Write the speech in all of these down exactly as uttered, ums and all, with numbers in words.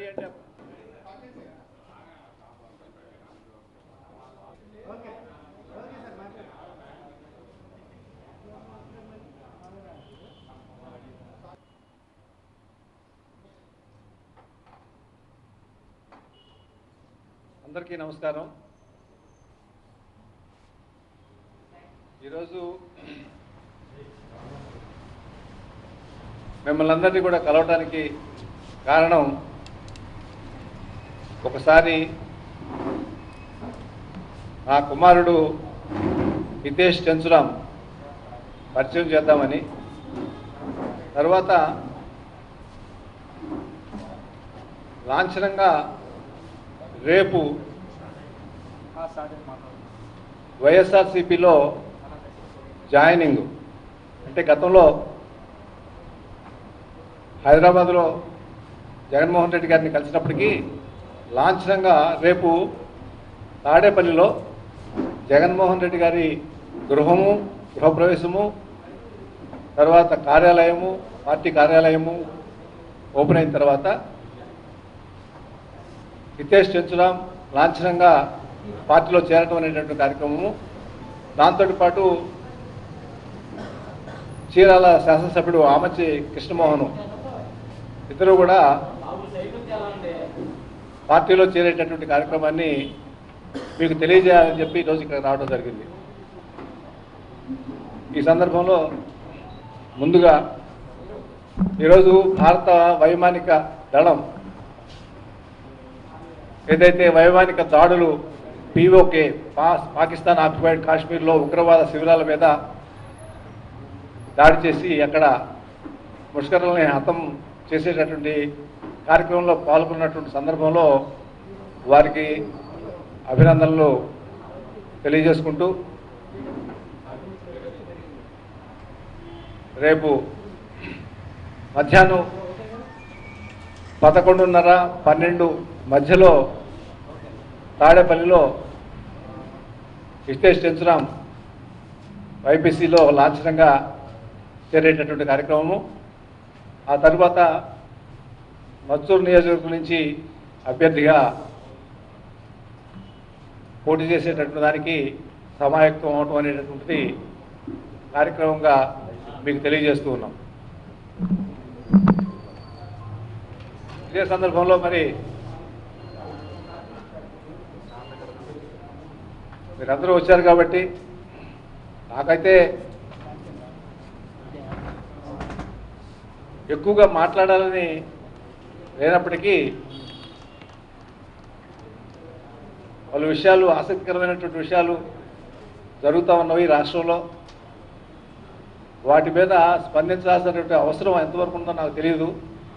అంటే అందరికీ నమస్కారం. ఈరోజు మిమ్మల్ని అందరినీ కూడా కలవడానికి కారణం, ఒకసారి నా కుమారుడు హితేష్ చెంచురాం పరిచయం చేద్దామని, తర్వాత లాంఛనంగా రేపు వైఎస్ఆర్సీపీలో జాయినింగ్ అంటే, గతంలో హైదరాబాద్లో జగన్మోహన్ రెడ్డి గారిని కలిసినప్పటికీ లాంఛనంగా రేపు తాడేపల్లిలో జగన్మోహన్ రెడ్డి గారి గృహము, గృహప్రవేశము, తర్వాత కార్యాలయము, పార్టీ కార్యాలయము ఓపెన్ అయిన తర్వాత హితేష్ చెంచురాం లాంఛనంగా పార్టీలో చేరటం అనేటువంటి కార్యక్రమము, దాంతో పాటు చీరాల శాసనసభ్యుడు ఆమచి కృష్ణమోహన్ ఇద్దరు కూడా పార్టీలో చేరేటటువంటి కార్యక్రమాన్ని మీకు తెలియజేయాలని చెప్పి ఈరోజు ఇక్కడ రావడం జరిగింది. ఈ సందర్భంలో ముందుగా ఈరోజు భారత వైమానిక దళం ఏదైతే వైమానిక దాడులు పీఓకే పాకిస్తాన్ ఆక్యుపైడ్ కాశ్మీర్లో ఉగ్రవాద శిబిరాల మీద దాడి చేసి అక్కడ ముష్కరుల్ని హతం చేసేటటువంటి కార్యక్రమంలో పాల్గొన్నటువంటి సందర్భంలో వారికి అభినందనలు తెలియజేసుకుంటూ, రేపు మధ్యాహ్నం పదకొండున్నర పన్నెండు మధ్యలో తాడేపల్లిలో హితేష్ చెంచురాం వైపీసీలో లాంఛనంగా చేరేటటువంటి కార్యక్రమము, ఆ తర్వాత మత్తూరు నియోజకవర్గం నుంచి అభ్యర్థిగా పోటీ చేసేటటువంటి దానికి సమాయత్తం అవటం అనేటటువంటిది కార్యక్రమంగా మీకు తెలియజేస్తూ ఉన్నాం. ఇదే సందర్భంలో మరి మీరందరూ వచ్చారు కాబట్టి నాకైతే ఎక్కువగా మాట్లాడాలని లేనప్పటికీ పలు విషయాలు, ఆసక్తికరమైనటువంటి విషయాలు జరుగుతూ ఉన్నవి రాష్ట్రంలో. వాటి మీద స్పందించాల్సినటువంటి అవసరం ఎంతవరకు ఉందో నాకు తెలియదు.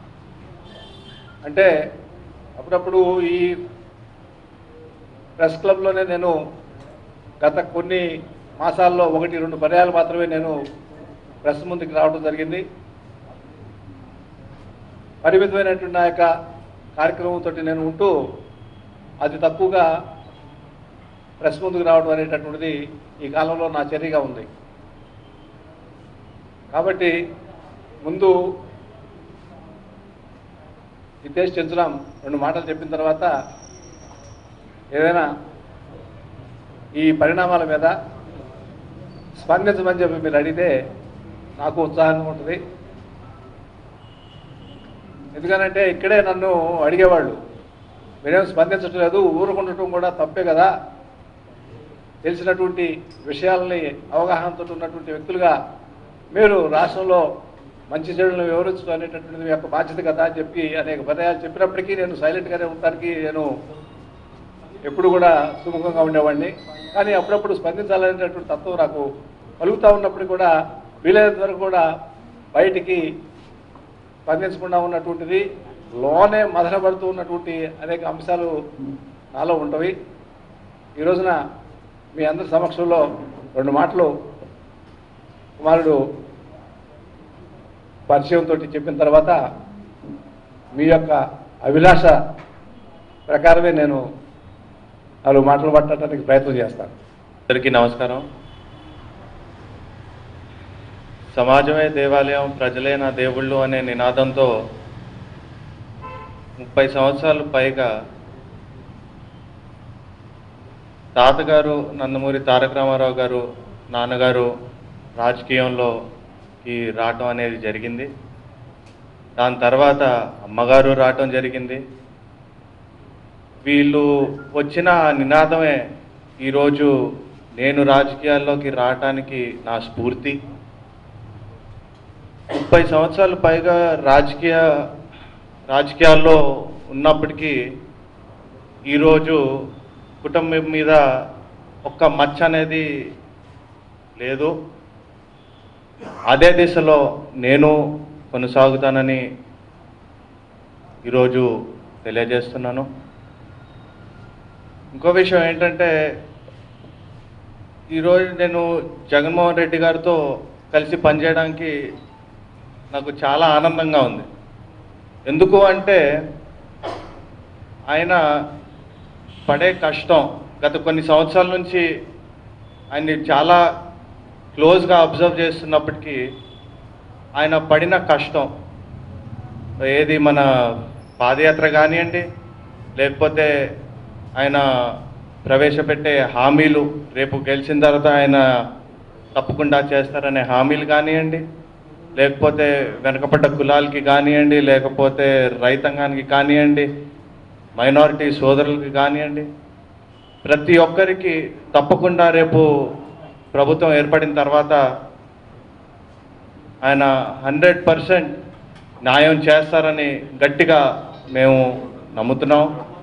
అంటే అప్పుడప్పుడు ఈ ప్రెస్ క్లబ్లోనే నేను గత కొన్ని మాసాల్లో ఒకటి రెండు పర్యాలు మాత్రమే నేను ప్రెస్ ముందుకు రావడం జరిగింది. పరిమితమైనటువంటి నా యొక్క కార్యక్రమంతో నేను ఉంటూ అతి తక్కువగా ప్రెస్ ముందుకు రావడం అనేటటువంటిది ఈ కాలంలో నా చర్యగా ఉంది. కాబట్టి ముందు హితేష్ చెంచురాం రెండు మాటలు చెప్పిన తర్వాత ఏదైనా ఈ పరిణామాల మీద స్పందించమని చెప్పి మీరు అడిగితే నాకు ఉత్సాహంగా ఉంటుంది. ఎందుకనంటే ఇక్కడే నన్ను అడిగేవాళ్ళు, మీరేం స్పందించట్లేదు, ఊరుకుండటం కూడా తప్పే కదా, తెలిసినటువంటి విషయాలని అవగాహనతో ఉన్నటువంటి వ్యక్తులుగా మీరు రాష్ట్రంలో మంచి చెడులను వివరించడం అనేటటువంటిది మీ యొక్క బాధ్యత కదా అని చెప్పి అనేక పర్యాలు చెప్పినప్పటికీ నేను సైలెంట్గానే ఉండటానికి నేను ఎప్పుడు కూడా సుముఖంగా ఉండేవాడిని. కానీ అప్పుడప్పుడు స్పందించాలనేటటువంటి తత్వం నాకు కలుగుతూ ఉన్నప్పుడు కూడా వీలైనంత వరకు కూడా బయటికి స్పందించకుండా ఉన్నటువంటిది, లోనే మదనపడుతూ ఉన్నటువంటి అనేక అంశాలు నాలో ఉంటవి. ఈ రోజున మీ అందరి సమక్షంలో రెండు మాటలు కుమారుడు పరిచయంతో చెప్పిన తర్వాత మీ యొక్క అభిలాష ప్రకారమే నేను నాలుగు మాటలు మాట్లాడటానికి ప్రయత్నం చేస్తాను. అందరికీ నమస్కారం. సమాజమే దేవాలయం, ప్రజలే నా దేవుళ్ళు అనే నినాదంతో ముప్పై సంవత్సరాలు పైగా తాతగారు నందమూరి తారక రామారావు గారు నాన్నగారు రాజకీయంలోకి రావటం అనేది జరిగింది. దాని తర్వాత అమ్మగారు రావటం జరిగింది. వీళ్ళు వచ్చిన నినాదమే ఈరోజు నేను రాజకీయాల్లోకి రావటానికి నా స్ఫూర్తి. ముప్పై సంవత్సరాలు పైగా రాజకీయ రాజకీయాల్లో ఉన్నప్పటికీ ఈరోజు కుటుంబం మీద ఒక్క మచ్చ అనేది లేదు. అదే దిశలో నేను కొనసాగుతానని ఈరోజు తెలియజేస్తున్నాను. ఇంకో విషయం ఏంటంటే, ఈరోజు నేను జగన్మోహన్ రెడ్డి గారితో కలిసి పనిచేయడానికి నాకు చాలా ఆనందంగా ఉంది. ఎందుకు అంటే ఆయన పడే కష్టం గత కొన్ని సంవత్సరాల నుంచి ఆయన్ని చాలా క్లోజ్గా అబ్జర్వ్ చేస్తున్నప్పటికీ ఆయన పడిన కష్టం ఏది మన పాదయాత్ర కానివ్వండి, లేకపోతే ఆయన ప్రవేశపెట్టే హామీలు, రేపు గెలిచిన తర్వాత ఆయన తప్పకుండా చేస్తారనే హామీలు కానివ్వండి, లేకపోతే వెనకబడ్డ కులాలకి కానివ్వండి, లేకపోతే రైతాంగానికి కానివ్వండి, మైనారిటీ సోదరులకి కానివ్వండి, ప్రతి ఒక్కరికి తప్పకుండా రేపు ప్రభుత్వం ఏర్పడిన తర్వాత ఆయన హండ్రెడ్ పర్సెంట్ న్యాయం చేస్తారని గట్టిగా మేము నమ్ముతున్నాం.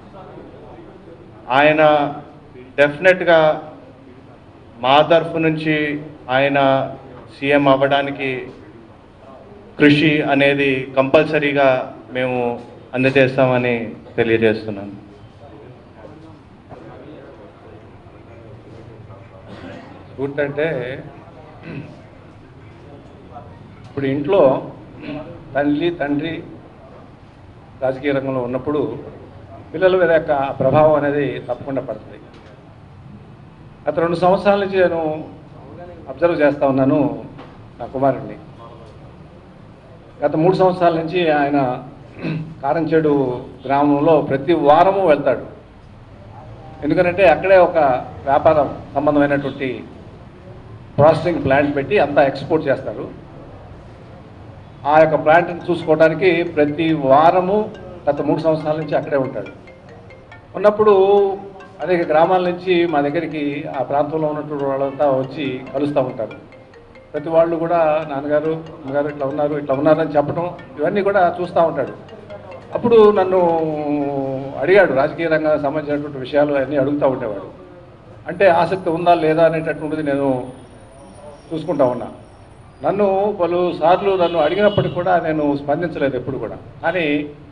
ఆయన డెఫినెట్గా మా తరఫు నుంచి ఆయన సీఎం అవ్వడానికి కృషి అనేది కంపల్సరీగా మేము అందజేస్తామని తెలియజేస్తున్నాను. అంటే ఇప్పుడు ఇంట్లో తల్లి తండ్రి రాజకీయ రంగంలో ఉన్నప్పుడు పిల్లల మీద యొక్క ప్రభావం అనేది తప్పకుండా పడుతుంది. గత రెండు సంవత్సరాల నుంచి నేను అబ్జర్వ్ చేస్తూ ఉన్నాను నా కుమారుడిని. గత మూడు సంవత్సరాల నుంచి ఆయన కారంచేడు గ్రామంలో ప్రతి వారము వెళ్తాడు. ఎందుకంటే అక్కడే ఒక వ్యాపారం సంబంధమైనటువంటి ప్రాసెసింగ్ ప్లాంట్ పెట్టి అంతా ఎక్స్పోర్ట్ చేస్తారు. ఆ యొక్క ప్లాంట్ని చూసుకోవడానికి ప్రతి వారము గత మూడు సంవత్సరాల నుంచి అక్కడే ఉంటాడు. ఉన్నప్పుడు అనేక గ్రామాల నుంచి మా దగ్గరికి ఆ ప్రాంతంలో ఉన్నటువంటి వాళ్ళంతా వచ్చి కలుస్తూ ఉంటారు. ప్రతి వాళ్ళు కూడా నాన్నగారు అమ్మగారు ఇట్లా ఉన్నారు ఇట్లా ఉన్నారని చెప్పడం ఇవన్నీ కూడా చూస్తూ ఉంటాడు. అప్పుడు నన్ను అడిగాడు, రాజకీయ రంగానికి సంబంధించినటువంటి విషయాలు అన్నీ అడుగుతూ ఉండేవాడు. అంటే ఆసక్తి ఉందా లేదా అనేటటువంటిది నేను చూసుకుంటా ఉన్నా. నన్ను పలు సార్లు నన్ను అడిగినప్పటికీ కూడా నేను స్పందించలేదు ఎప్పుడు కూడా. కానీ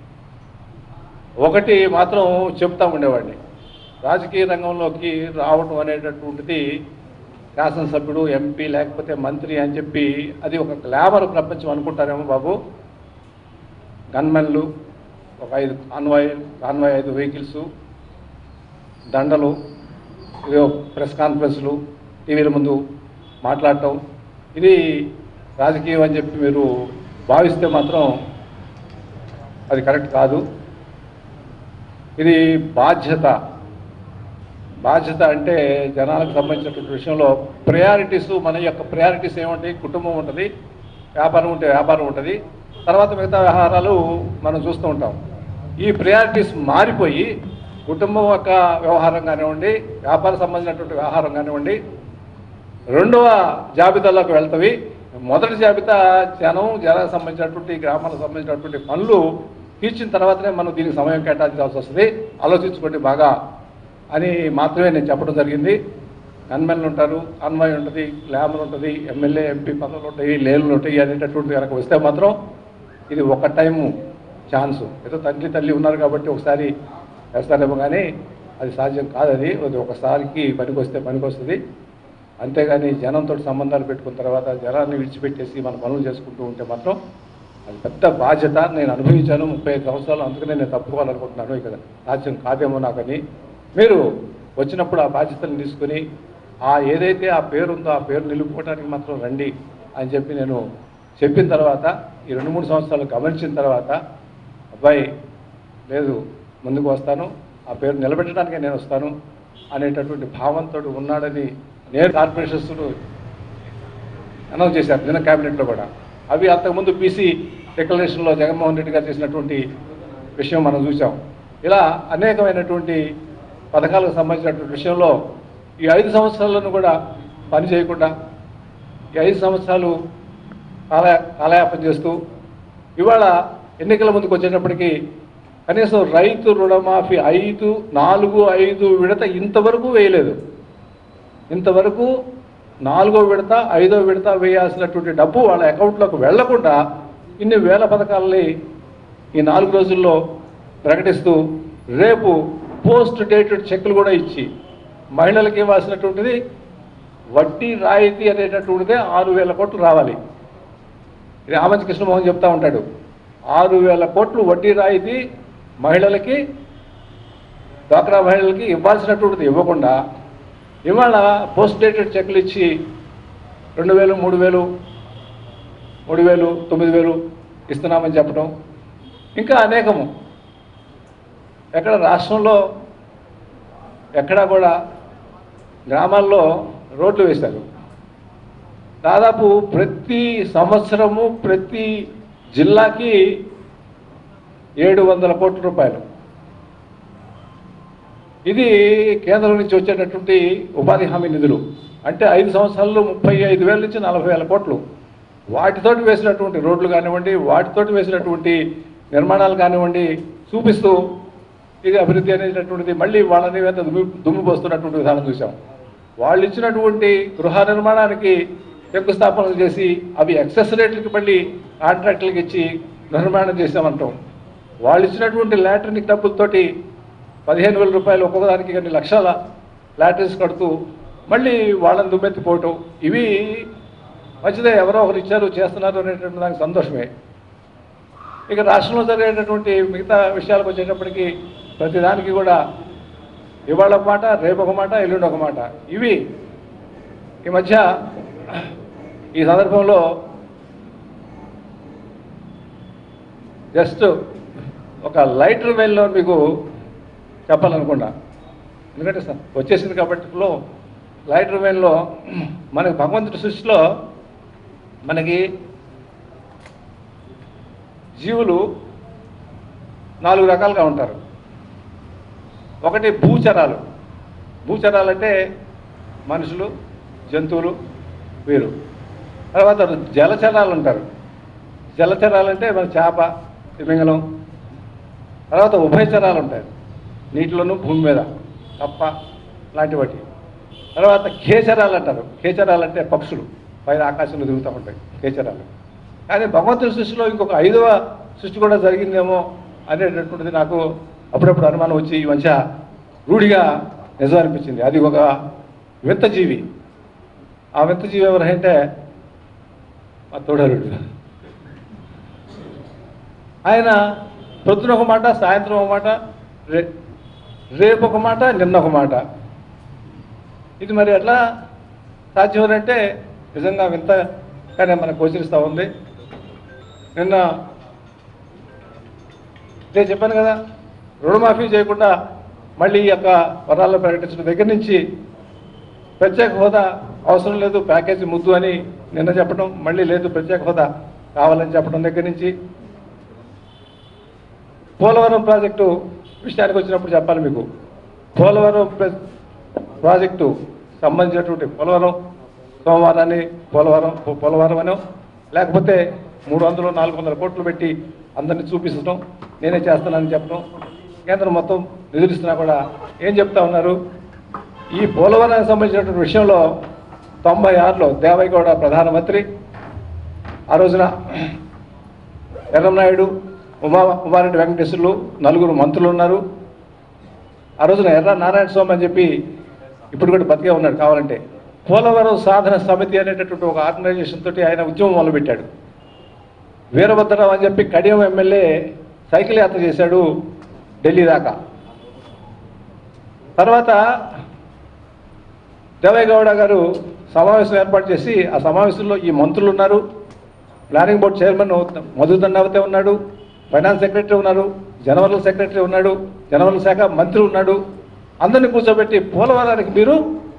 ఒకటి మాత్రం చెప్తా ఉండేవాడిని, రాజకీయ రంగంలోకి రావడం అనేటటువంటిది శాసనసభ్యుడు, ఎంపీ లేకపోతే మంత్రి అని చెప్పి అది ఒక గ్లామర్ ప్రపంచం అనుకుంటారేమో బాబు. గన్మెన్లు, ఒక ఐదు కాన్వాయ్ కాన్వాయ్ ఐదు వెహికల్స్, దండలు, ఇదో ప్రెస్ కాన్ఫరెన్స్లు, టీవీల ముందు మాట్లాడటం, ఇది రాజకీయం అని చెప్పి మీరు భావిస్తే మాత్రం అది కరెక్ట్ కాదు. ఇది బాధ్యత. బాధ్యత అంటే జనాలకు సంబంధించినటువంటి విషయంలో ప్రయారిటీస్, మన యొక్క ప్రయారిటీస్ ఏముంటాయి? కుటుంబం ఉంటుంది, వ్యాపారం ఉంటే వ్యాపారం ఉంటుంది, తర్వాత మిగతా వ్యవహారాలు మనం చూస్తూ ఉంటాం. ఈ ప్రయారిటీస్ మారిపోయి కుటుంబం యొక్క వ్యవహారం కానివ్వండి, వ్యాపారం సంబంధించినటువంటి వ్యవహారం కానివ్వండి, రెండవ జాబితాలోకి వెళ్తవి. మొదటి జాబితా జనం జనాలకు సంబంధించినటువంటి గ్రామాలకు సంబంధించినటువంటి పనులు తీర్చిన తర్వాతనే మనం దీనికి సమయం కేటాయించాల్సి వస్తుంది. ఆలోచించుకోండి బాగా అని మాత్రమే నేను చెప్పడం జరిగింది. గన్మెన్లు ఉంటారు, కాన్వాయ్ ఉంటుంది, గ్లామర్ ఉంటుంది, ఎమ్మెల్యే ఎంపీ పనులు ఉంటాయి, లేలు ఉంటాయి అనేటటువంటి కనుక వస్తే మాత్రం ఇది ఒక టైము ఛాన్సు. ఏదో తండ్రి తల్లి ఉన్నారు కాబట్టి ఒకసారి వేస్తారేమో, కానీ అది సాధ్యం కాదు. అది అది ఒకసారికి పనికి వస్తే పనికి వస్తుంది. అంతేగాని జనంతో సంబంధాలు పెట్టుకున్న తర్వాత జనాన్ని విడిచిపెట్టేసి మన పనులు చేసుకుంటూ ఉంటే మాత్రం అది పెద్ద బాధ్యత. నేను అనుభవించాను ముప్పై ఐదు సంవత్సరాలు, అందుకనే నేను తప్పుకోవాలనుకుంటున్నాను. ఇక సాధ్యం కాదేమో నాకని మీరు వచ్చినప్పుడు ఆ బాధ్యతను తీసుకుని ఆ ఏదైతే ఆ పేరు ఉందో ఆ పేరు నిలుపుకోవడానికి మాత్రం రండి అని చెప్పి నేను చెప్పిన తర్వాత ఈ రెండు మూడు సంవత్సరాలు గమనించిన తర్వాత అబ్బాయి లేదు ముందుకు వస్తాను, ఆ పేరు నిలబెట్టడానికే నేను వస్తాను అనేటటువంటి భావంతో ఉన్నాడని నేను కార్పొరేషన్స్ అనౌన్స్ చేశారు నిన్న క్యాబినెట్లో కూడా. అవి అంతకుముందు పీసీ డిక్లరేషన్లో జగన్మోహన్ రెడ్డి గారు చేసినటువంటి విషయం మనం చూసాం. ఇలా అనేకమైనటువంటి పథకాలకు సంబంధించినటువంటి విషయంలో ఈ ఐదు సంవత్సరాలను కూడా పని చేయకుండా ఈ ఐదు సంవత్సరాలు కాల కాలయాపన చేస్తూ ఇవాళ ఎన్నికల ముందుకు వచ్చేటప్పటికీ కనీసం రైతు రుణమాఫీ ఐదు నాలుగు ఐదు విడత ఇంతవరకు వేయలేదు. ఇంతవరకు నాలుగో విడత ఐదో విడత వేయాల్సినటువంటి డబ్బు వాళ్ళ అకౌంట్లోకి వెళ్లకుండా ఇన్ని వేల పథకాలని ఈ నాలుగు రోజుల్లో ప్రకటిస్తూ రేపు పోస్ట్ డేటెడ్ చెక్కులు కూడా ఇచ్చి మహిళలకు ఇవ్వాల్సినటువంటిది వడ్డీ రాయితీ అనేటటువంటిదే ఆరు వేల కోట్లు రావాలి. ఇది ఆమంచి కృష్ణమోహన్ చెప్తా ఉంటాడు. ఆరు వేల కోట్లు వడ్డీ రాయితీ మహిళలకి, డ్వాక్రా మహిళలకి ఇవ్వాల్సినటువంటిది ఇవ్వకుండా ఇవాళ పోస్ట్ డేటెడ్ చెక్కులు ఇచ్చి రెండు వేలు మూడు వేలు మూడు వేలు తొమ్మిది వేలు ఇస్తున్నామని చెప్పడం, ఇంకా అనేకము. ఎక్కడ రాష్ట్రంలో ఎక్కడా కూడా గ్రామాల్లో రోడ్లు వేశారు. దాదాపు ప్రతి సంవత్సరము ప్రతి జిల్లాకి ఏడు వందల కోట్ల రూపాయలు. ఇది కేంద్రం నుంచి వచ్చేటటువంటి ఉపాధి హామీ నిధులు. అంటే ఐదు సంవత్సరాల్లో ముప్పై ఐదు వేల నుంచి నలభై వేల కోట్లు వాటితోటి వేసినటువంటి రోడ్లు కానివ్వండి, వాటితోటి వేసినటువంటి నిర్మాణాలు కానివ్వండి చూపిస్తూ ఇది అభివృద్ధి అనేటటువంటిది మళ్ళీ వాళ్ళని దుమ్మి దుమ్ము పోస్తున్నటువంటి విధానం చూసాం. వాళ్ళు ఇచ్చినటువంటి గృహ నిర్మాణానికి శంకుస్థాపనలు చేసి అవి ఎక్సెస్ రేట్లకి మళ్ళీ కాంట్రాక్టులకు ఇచ్చి నిర్మాణం చేసామంటాం. వాళ్ళు ఇచ్చినటువంటి లాటరీనిక్ డబ్బులతోటి పదిహేను వేల రూపాయలు ఒక్కొక్క దానికి కొన్ని లక్షల లాటరీస్ కడుతూ మళ్ళీ వాళ్ళని దుమ్మెత్తిపోవటం, ఇవి మంచిదే, ఎవరో ఒకరు ఇచ్చారు చేస్తున్నారు అనేటువంటి దానికి సంతోషమే. ఇక రాష్ట్రంలో జరిగేటటువంటి మిగతా విషయాలకు వచ్చేటప్పటికీ ప్రతిదానికి కూడా ఇవాళ ఒక మాట, రేపు ఒక మాట, ఎల్లుండి ఒక మాట. ఇవి ఈ మధ్య ఈ సందర్భంలో జస్ట్ ఒక లైటర్ వెయిల్లో మీకు చెప్పాలనుకున్నా, ఎందుకంటే సార్ వచ్చేసింది కాబట్టి ఫ్లో. లైటర్ వెయిన్లో మనకి భగవంతుడి సృష్టిలో మనకి జీవులు నాలుగు రకాలుగా ఉంటారు. ఒకటి భూచరాలు. భూచరాలంటే మనుషులు, జంతువులు, వీరు. తర్వాత జలచరాలు ఉంటారు. జలచరాలంటే మన చేప, తిమింగలం. తర్వాత ఉభయచరాలు ఉంటాయి, నీటిలోనూ భూమి మీద, కప్ప లాంటి వాటి. తర్వాత ఖేచరాలు అంటారు. ఖేచరాలు అంటే పక్షులు పైన ఆకాశంలో తిరుగుతూ ఉంటాయి ఖేచరాలు. కానీ భగవంతుడి సృష్టిలో ఇంకొక ఐదవ సృష్టి కూడా జరిగిందేమో అనేటటువంటిది నాకు అప్పుడప్పుడు అనుమానం వచ్చి ఈ మధ్య రూఢిగా నిజం అనిపించింది. అది ఒక వింత జీవి. ఆ వింత జీవి ఎవరంటే మా తోడరుడు. ఆయన పొద్దున ఒక మాట, సాయంత్రం ఒక మాట, రే రేపు ఒక మాట, నిన్న ఒక మాట. ఇది మరి ఎట్లా సాధ్యమనంటే నిజంగా వింతగానే మనకు గోచరిస్తూ ఉంది. నిన్న నేను చెప్పాను కదా, రుణమాఫీ చేయకుండా మళ్ళీ ఈ యొక్క వరాల్లో ప్రకటించడం దగ్గర నుంచి ప్రత్యేక హోదా అవసరం లేదు, ప్యాకేజీ ముద్దు అని నిన్న చెప్పడం, మళ్ళీ లేదు ప్రత్యేక హోదా కావాలని చెప్పడం దగ్గర నుంచి పోలవరం ప్రాజెక్టు విషయానికి వచ్చినప్పుడు చెప్పాలి మీకు. పోలవరం ప్రాజెక్టు సంబంధించినటువంటి పోలవరం సోమవారాన్ని పోలవరం పోలవరం అనో లేకపోతే మూడు వందలు నాలుగు వందల కోట్లు పెట్టి అందరినీ చూపించడం, నేనే చేస్తానని చెప్పడం, కేంద్రం మొత్తం నిధులిస్తున్నా కూడా ఏం చెప్తా ఉన్నారు? ఈ పోలవరానికి సంబంధించినటువంటి విషయంలో తొంభై ఆరులో దేవైగౌడ ప్రధానమంత్రి, ఆ రోజున ఎర్రంనాయుడు, ఉమా ఉమారెడ్డి వెంకటేశ్వర్లు నలుగురు మంత్రులు ఉన్నారు. ఆ రోజున ఎర్ర నారాయణ స్వామి అని చెప్పి ఇప్పుడు కూడా బతికే ఉన్నాడు కావాలంటే. పోలవరం సాధన సమితి అనేటటువంటి ఒక ఆర్గనైజేషన్ తోటి ఆయన ఉద్యమం మొదలుపెట్టాడు. వీరభద్రరావు అని చెప్పి కడియం ఎమ్మెల్యే సైకిల్ యాత్ర చేశాడు ఢిల్లీ దాకా. తర్వాత దేవైగౌడ గారు సమావేశం ఏర్పాటు చేసి ఆ సమావేశంలో ఈ మంత్రులు ఉన్నారు, planning board chairman Madhu Dandavate ఉన్నాడు, ఫైనాన్స్ సెక్రటరీ ఉన్నారు, జనవరుల సెక్రటరీ ఉన్నాడు, జనవరుల శాఖ మంత్రి ఉన్నాడు, అందరినీ కూర్చోబెట్టి పోలవరానికి మీరు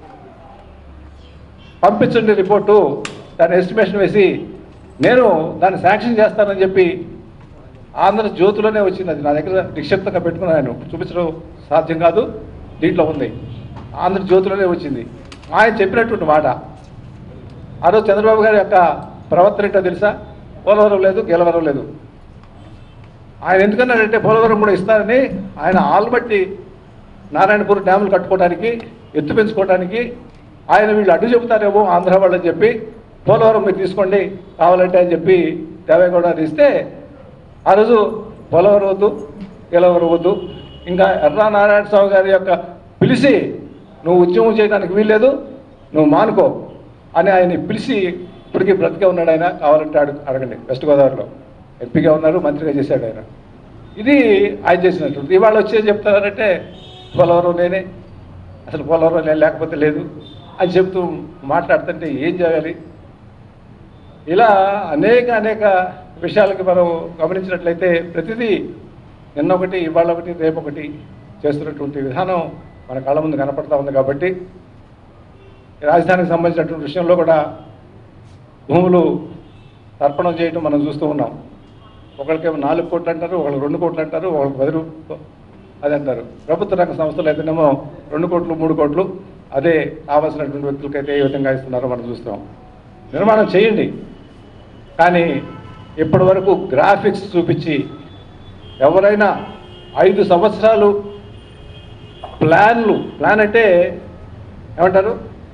పంపించండి రిపోర్టు, దాని ఎస్టిమేషన్ వేసి నేను దాన్ని శాంక్షన్ చేస్తానని చెప్పి ఆంధ్రజ్యోతిలోనే వచ్చింది. అది నా దగ్గర నిక్షిప్తంగా పెట్టుకున్నాను, చూపించడం సాధ్యం కాదు, దీంట్లో ఉంది, ఆంధ్రజ్యోతిలోనే వచ్చింది. ఆయన చెప్పినటువంటి మాట ఆ రోజు చంద్రబాబు గారి యొక్క ప్రవర్తన ఏంటో తెలుసా? పోలవరం లేదు, గెలవరం లేదు. ఆయన ఎందుకన్నాడంటే పోలవరం కూడా ఇస్తారని, ఆయన ఆల్బట్టి నారాయణపూర్ డ్యాములు కట్టుకోవడానికి, ఎత్తు పెంచుకోవడానికి ఆయన వీళ్ళు అడ్డు చెబుతారేమో ఆంధ్ర వాళ్ళని చెప్పి పోలవరం మీరు తీసుకోండి కావాలంటే అని చెప్పి దేవేగౌడ ఇస్తే ఆ రోజు పోలవరం వద్దు, గెలవరం వద్దు, ఇంకా ఎర్రా నారాయణ స్వామి గారి యొక్క పిలిచి నువ్వు ఉద్యమం చేయడానికి వీల్లేదు, నువ్వు మానుకో అని ఆయన పిలిచి ఇప్పటికీ బ్రతికే ఉన్నాడు. ఆయన కావాలంటే అడుగు అడగండి, వెస్ట్ గోదావరిలో ఎంపీగా ఉన్నారు, మంత్రిగా చేశాడు ఆయన. ఇది ఆయన చేసినట్టు. ఇవాళ వచ్చేది చెప్తారంటే పోలవరం నేనే, అసలు పోలవరం నేను లేకపోతే లేదు అని చెప్తూ మాట్లాడుతుంటే ఏం చేయాలి? ఇలా అనేక అనేక విషయాలకి మనం గమనించినట్లయితే ప్రతిదీ నిన్న ఒకటి, ఇవాళ ఒకటి, రేపు ఒకటి చేస్తున్నటువంటి విధానం మన కళ్ళ ముందు కనపడతా ఉంది. కాబట్టి రాజధానికి సంబంధించినటువంటి విషయంలో కూడా భూములు తర్పణం చేయడం మనం చూస్తూ ఉన్నాం. ఒకరికేమో నాలుగు కోట్లు అంటారు, ఒకళ్ళు రెండు కోట్లు అంటారు, ఒకళ్ళకి పది రూపాయలు అది అంటారు. ప్రభుత్వ రంగ సంస్థలు అయితేనేమో రెండు కోట్లు మూడు కోట్లు అదే కావాల్సినటువంటి వ్యక్తులకైతే ఏ విధంగా ఇస్తున్నారో మనం చూస్తున్నాం. నిర్మాణం చేయండి, కానీ ఇప్పటి వరకు గ్రాఫిక్స్ చూపించి ఎవరైనా ఐదు సంవత్సరాలు ప్లాన్లు ప్లాన్ అంటే ఏమంటారు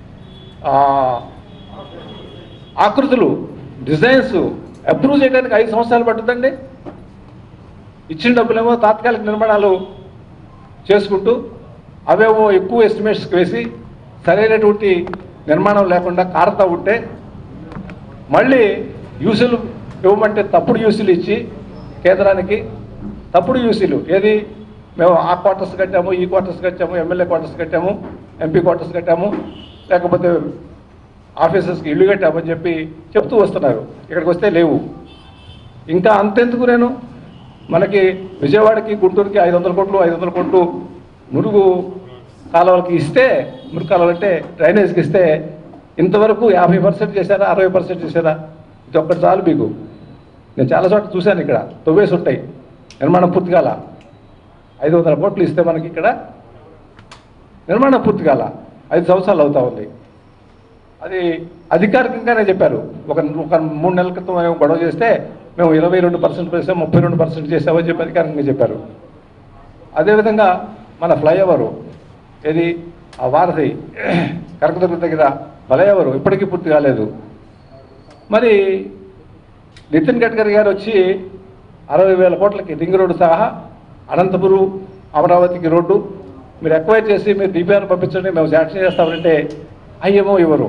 ఆకృతులు డిజైన్స్ అప్రూవ్ చేయడానికి ఐదు సంవత్సరాలు పడుతుందండి. ఇచ్చిన డబ్బులేమో తాత్కాలిక నిర్మాణాలు చేసుకుంటూ అవేమో ఎక్కువ ఎస్టిమేట్స్కి వేసి సరైనటువంటి నిర్మాణం లేకుండా కారుతా ఉంటే మళ్ళీ యూసీలు ఇవ్వమంటే తప్పుడు యూసీలు ఇచ్చి కేంద్రానికి తప్పుడు యూసీలు ఏది మేము ఆ క్వార్టర్స్ కట్టాము, ఈ క్వార్టర్స్ కట్టాము, ఎమ్మెల్యే క్వార్టర్స్ కట్టాము, ఎంపీ క్వార్టర్స్ కట్టాము, లేకపోతే ఆఫీసర్స్కి ఇల్లు కట్టామని చెప్పి చెప్తూ వస్తున్నారు. ఇక్కడికి వస్తే లేవు. ఇంకా అంతెందుకు, నేను మనకి విజయవాడకి గుంటూరుకి ఐదు వందల కోట్లు ఐదు వందల కోట్లు మురుగు కాలువలకి ఇస్తే, మురుగు కాలువలు అంటే డ్రైనేజ్కి ఇస్తే ఇంతవరకు యాభై పర్సెంట్ చేశారా, అరవై పర్సెంట్ చేశారా? ఇది ఒక్కటి చాలు మీకు. నేను చాలా చోట్ల చూశాను, ఇక్కడ తొవ్వేసి ఉంటాయి, నిర్మాణం పూర్తి కాల. ఐదు వందల కోట్లు ఇస్తే మనకి ఇక్కడ నిర్మాణం పూర్తి కాల, ఐదు సంవత్సరాలు అవుతా ఉంది. అది అధికారికంగానే చెప్పారు. ఒక ఒక మూడు నెలల క్రితం మేము గొడవ చేస్తే మేము ఇరవై రెండు పర్సెంట్ చేసాం, ముప్పై రెండు పర్సెంట్ చేసామని చెప్పి అధికారికంగా చెప్పారు. అదేవిధంగా మన ఫ్లైఓవరు ఏది ఆ వారధి కరకదుర్గ దగ్గర ఫ్లైఓవరు ఇప్పటికీ పూర్తి కాలేదు. మరి నితిన్ గడ్కరీ గారు వచ్చి అరవై వేల కోట్లకి రింగ్ రోడ్డు సహా అనంతపురం అమరావతికి రోడ్డు మీరు ఎక్వైర్ చేసి మీరు డిపిఆర్ పంపించండి, మేము శాంక్షన్ చేస్తామంటే అయ్యేమో ఇవ్వరు.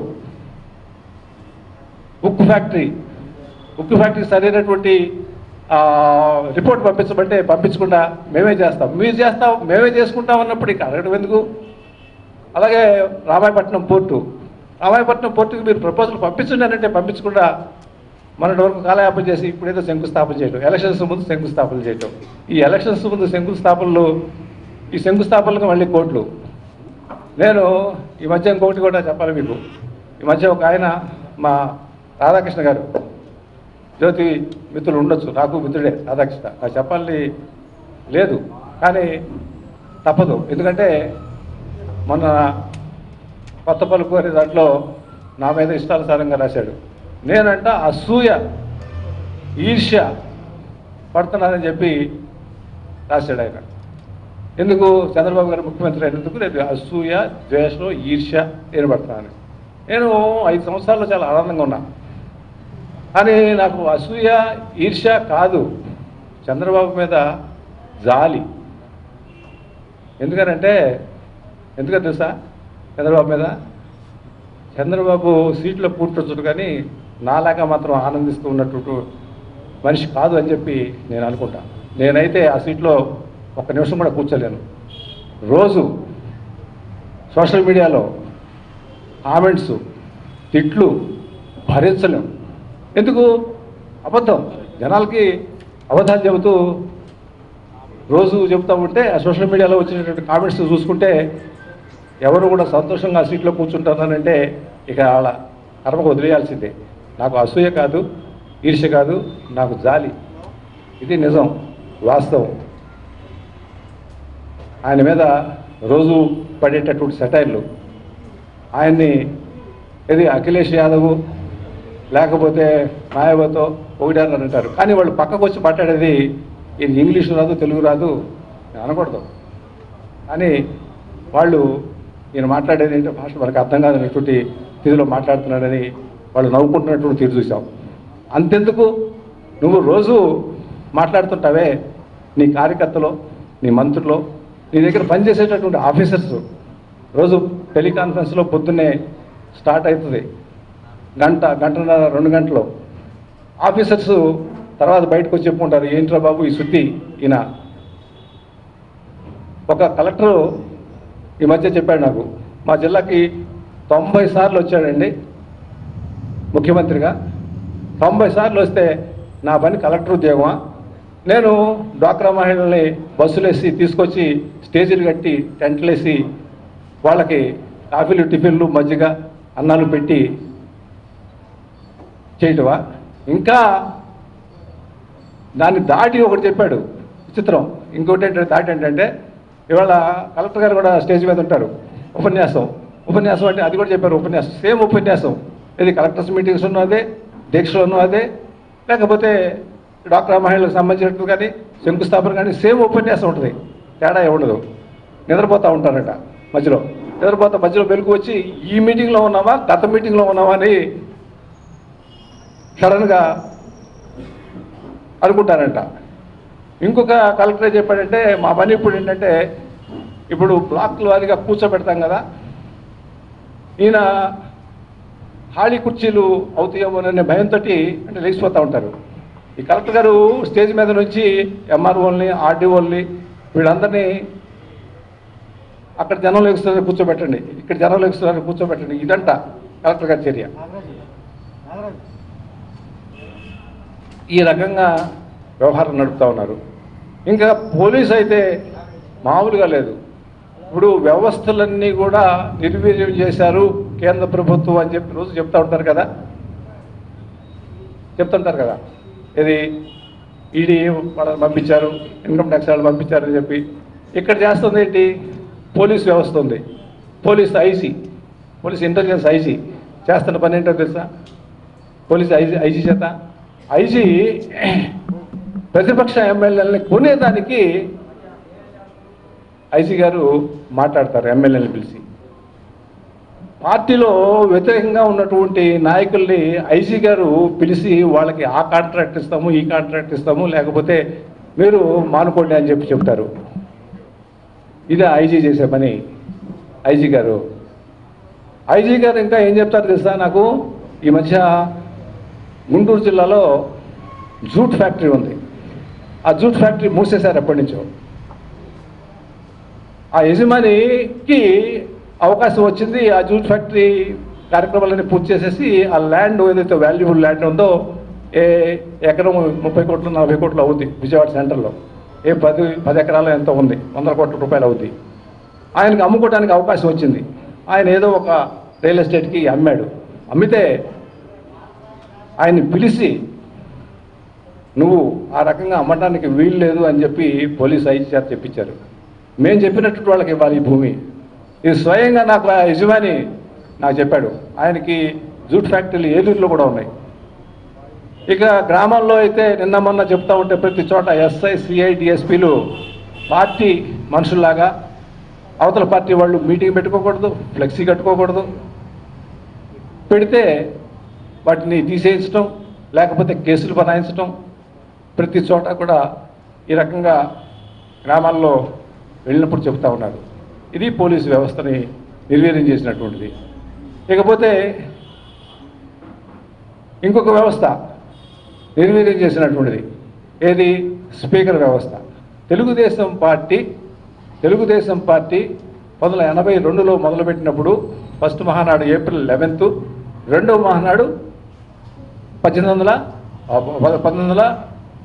ఉక్కు ఫ్యాక్టరీ ఉక్కు ఫ్యాక్టరీ సరైనటువంటి రిపోర్ట్ పంపించమంటే పంపించకుండా మేమే చేస్తాం, మీరు చేస్తాం, మేమే చేసుకుంటాం అన్నప్పుడు ఇక అడగడం ఎందుకు? అలాగే రామాయపట్నం పోర్టు రామాయపట్నం పోర్టుకి మీరు ప్రపోజల్ పంపించండి అంటే పంపించకుండా మొన్నటి వరకు కాలయాపన చేసి ఇప్పుడేదో శంకుస్థాపన చేయడం, ఎలక్షన్స్ ముందు శంకుస్థాపన చేయడం. ఈ ఎలక్షన్స్ ముందు శంకుస్థాపనలు, ఈ శంకుస్థాపనలకు మళ్ళీ కోట్లు. నేను ఈ మధ్య ఇంకొకటి కూడా చెప్పాలి మీకు. ఈ మధ్య ఒక ఆయన మా రాధాకృష్ణ గారు, జ్యోతి మిత్రులు ఉండొచ్చు, నాకు మిత్రుడే రాధాకృష్ణ, నాకు చెప్పాలని లేదు కానీ తప్పదు. ఎందుకంటే మొన్న కొత్త పలుకు అనే దాంట్లో నా మీద ఇష్టానుసారంగా రాశాడు. నేనంట అసూయ ఈర్ష్య పడుతున్నానని చెప్పి రాశాడు ఆయన. ఎందుకు? చంద్రబాబు గారు ముఖ్యమంత్రి అయినందుకు నేను అసూయ ద్వేషం ఈర్ష్య నేను పడుతున్నాను. నేను ఐదు సంవత్సరాల్లో చాలా ఆనందంగా ఉన్నా, కానీ నాకు అసూయ ఈర్ష్య కాదు, చంద్రబాబు మీద జాలి. ఎందుకనంటే ఎందుకని తెలుసా? చంద్రబాబు మీద చంద్రబాబు సీట్లో కూర్చొచ్చు కానీ నాలాగా మాత్రం ఆనందిస్తూ ఉన్నట్టు మనిషి కాదు అని చెప్పి నేను అనుకుంటా. నేనైతే ఆ సీట్లో ఒక్క నిమిషం కూడా కూర్చోలేను. రోజు సోషల్ మీడియాలో కామెంట్స్, తిట్లు భరించలేం. ఎందుకు? అబద్ధం, జనాలకి అబద్ధాలు చెబుతూ రోజు చెప్తా ఉంటే ఆ సోషల్ మీడియాలో వచ్చినటువంటి కామెంట్స్ చూసుకుంటే ఎవరు కూడా సంతోషంగా సీట్లో కూర్చుంటారనంటే ఇక వాళ్ళ కర్మకు వదిలేయాల్సిందే. నాకు అసూయ కాదు, ఈర్ష్య కాదు, నాకు జాలి. ఇది నిజం, వాస్తవం. ఆయన మీద రోజు పడేటటువంటి సెటైర్లు, ఆయన్ని ఇది అఖిలేష్ యాదవ్ లేకపోతే మాయావతితో ఒకటారు అంటారు, కానీ వాళ్ళు పక్కకు వచ్చి మాట్లాడేది ఇది ఇంగ్లీషు రాదు, తెలుగు రాదు అనకూడదు. కానీ వాళ్ళు నేను మాట్లాడేది ఏంటో భాష మనకు అర్థం కాదనేటువంటి తీరులో మాట్లాడుతున్నాడని వాళ్ళు నవ్వుకుంటున్నటువంటి తీరు చూసాం. అంతెందుకు, నువ్వు రోజు మాట్లాడుతుంటావే నీ కార్యకర్తలో, నీ మంత్రులు, నీ దగ్గర పనిచేసేటటువంటి ఆఫీసర్స్ రోజు టెలికాన్ఫరెన్స్లో పొద్దున్నే స్టార్ట్ అవుతుంది, గంట గంటన్నర రెండు గంటలు. ఆఫీసర్స్ తర్వాత బయటకు వచ్చి చెప్పుకుంటారు, ఏంట్రా బాబు ఈ శుద్ధి ఈయన. ఒక కలెక్టరు ఈ మధ్య చెప్పాడు నాకు, మా జిల్లాకి తొంభై సార్లు వచ్చాడండి ముఖ్యమంత్రిగా. తొంభై సార్లు వస్తే నా పని కలెక్టర్ ఉద్యోగమా? నేను డ్వాక్రా మహిళల్ని బస్సులేసి తీసుకొచ్చి స్టేజీలు కట్టి టెంట్లు వేసి వాళ్ళకి కాఫీలు, టిఫిన్లు, మజ్జిగ, అన్నాలు పెట్టి చేయటమా? ఇంకా దాన్ని దాటి ఒకటి చెప్పాడు విచిత్రం. ఇంకోటి ఏంటంటే దాటి ఏంటంటే ఇవాళ కలెక్టర్ గారు కూడా స్టేజ్ మీద ఉంటారు, ఉపన్యాసం ఉపన్యాసం అంటే అది కూడా చెప్పారు, ఉపన్యాసం సేమ్ ఉపన్యాసం. ఇది కలెక్టర్స్ మీటింగ్స్ ఉన్నో అదే, దీక్షలోనూ అదే, లేకపోతే డాక్టర్ మహిళలకు సంబంధించినట్టు కానీ శంకుస్థాపన కానీ సేమ్ ఉపన్యాసం ఉంటుంది, తేడా ఉండదు. నిద్రపోతూ ఉంటారట మధ్యలో, నిద్రపోతా మధ్యలో వెలుగు వచ్చి ఈ మీటింగ్లో ఉన్నావా గత మీటింగ్లో ఉన్నావా అని సడన్గా అనుకుంటారంట. ఇంకొక కలెక్టర్ చెప్పాడంటే మా పని ఇప్పుడు ఏంటంటే ఇప్పుడు బ్లాక్లు వారిగా కూర్చోబెడతాం కదా, ఈయన ఖాళీ కుర్చీలు అవుతాయేమోననే భయంతో అంటే లేచిపోతూ ఉంటారు. ఈ కలెక్టర్ గారు స్టేజ్ మీద నుంచి ఎంఆర్ఓల్ని, ఆర్డీఓల్ని వీళ్ళందరినీ అక్కడ జనంలో ఎగుస్తున్నారని కూర్చోబెట్టండి, ఇక్కడ జనంలో ఎగుస్తున్నారని కూర్చోబెట్టండి, ఇదంట కలెక్టర్ గారి చర్య. ఈ రకంగా వ్యవహారం నడుపుతూ ఉన్నారు. ఇంకా పోలీసు అయితే మామూలుగా లేదు. ఇప్పుడు వ్యవస్థలన్నీ కూడా నిర్వీర్యం చేశారు కేంద్ర ప్రభుత్వం అని చెప్పి రోజు చెప్తూ ఉంటారు కదా, చెప్తుంటారు కదా. ఇది ఈడీ వాళ్ళని పంపించారు, ఇన్కమ్ ట్యాక్స్ వాళ్ళు పంపించారని చెప్పి. ఇక్కడ చేస్తుంది ఏంటి? పోలీస్ వ్యవస్థ ఉంది, police IG, police intelligence IG చేస్తున్న పని ఏంటో తెలుసా? పోలీస్ ఐజీ ఐజీ చేత ఐజీ ప్రతిపక్ష ఎమ్మెల్యేలని కొనేదానికి ఐజీ గారు మాట్లాడతారు ఎమ్మెల్యేని పిలిచి. పార్టీలో వ్యతిరేకంగా ఉన్నటువంటి నాయకుల్ని ఐజీ గారు పిలిచి వాళ్ళకి ఆ కాంట్రాక్ట్ ఇస్తాము, ఈ కాంట్రాక్ట్ ఇస్తాము, లేకపోతే మీరు మానుకోండి అని చెప్పి చెప్తారు. ఇదే ఐజీ చేసే పని ఐజీ గారు. ఐజీ గారు ఇంకా ఏం చెప్తారు తెలుసా నాకు? ఈ మధ్య గుంటూరు జిల్లాలో జూట్ ఫ్యాక్టరీ ఉంది, ఆ జూట్ ఫ్యాక్టరీ మూసేశారు ఎప్పటి నుంచో. ఆ యజమానికి అవకాశం వచ్చింది, ఆ జూట్ ఫ్యాక్టరీ కార్యక్రమాలన్నీ పూర్తి చేసేసి ఆ ల్యాండ్ ఏదైతే వాల్యుబుల్ ల్యాండ్ ఉందో, ఏ ఎకరం ముప్పై కోట్లు నలభై కోట్లు అవుద్ది విజయవాడ సెంటర్లో, ఏ పది పది ఎకరాలు ఎంతో ఉంది, వందల కోట్ల రూపాయలు అవుద్ది. ఆయనకు అమ్ముకోవడానికి అవకాశం వచ్చింది. ఆయన ఏదో ఒక రియల్ ఎస్టేట్కి అమ్మాడు. అమ్మితే ఆయన్ని పిలిచి నువ్వు ఆ రకంగా అమ్మడానికి వీలు లేదు అని చెప్పి పోలీసు ఐజీ చేత చెప్పించారు. మేము చెప్పినట్టు వాళ్ళకి ఇవ్వాలి ఈ భూమి. ఇది స్వయంగా నాకు ఆ యజమాని నాకు చెప్పాడు. ఆయనకి జూట్ ఫ్యాక్టరీలు ఏలూరులో కూడా ఉన్నాయి. ఇక గ్రామాల్లో అయితే నిన్న మొన్న చెప్తా ఉంటే ప్రతి చోట ఎస్ఐ, సిఐ, డిఎస్పీలు పార్టీ మనుషుల్లాగా అవతల పార్టీ వాళ్ళు మీటింగ్ పెట్టుకోకూడదు, ఫ్లెక్సీ కట్టుకోకూడదు, పెడితే వాటిని తీసేయించడం, లేకపోతే కేసులు బనాయించడం, ప్రతి చోట కూడా ఈ రకంగా గ్రామాల్లో వెళ్ళినప్పుడు చెప్తా ఉన్నారు. ఇది పోలీసు వ్యవస్థని నిర్వీర్యం చేసినటువంటిది. ఇకపోతే ఇంకొక వ్యవస్థ నిర్వీర్యం చేసినటువంటిది ఏది? స్పీకర్ వ్యవస్థ. తెలుగుదేశం పార్టీ తెలుగుదేశం పార్టీ పంతొమ్మిది వందల ఎనభై రెండులో మొదలుపెట్టినప్పుడు ఫస్ట్ మహానాడు ఏప్రిల్ లెవెన్త్, రెండవ మహానాడు పద్దెనిమిది వందల పంతొమ్మిది వందల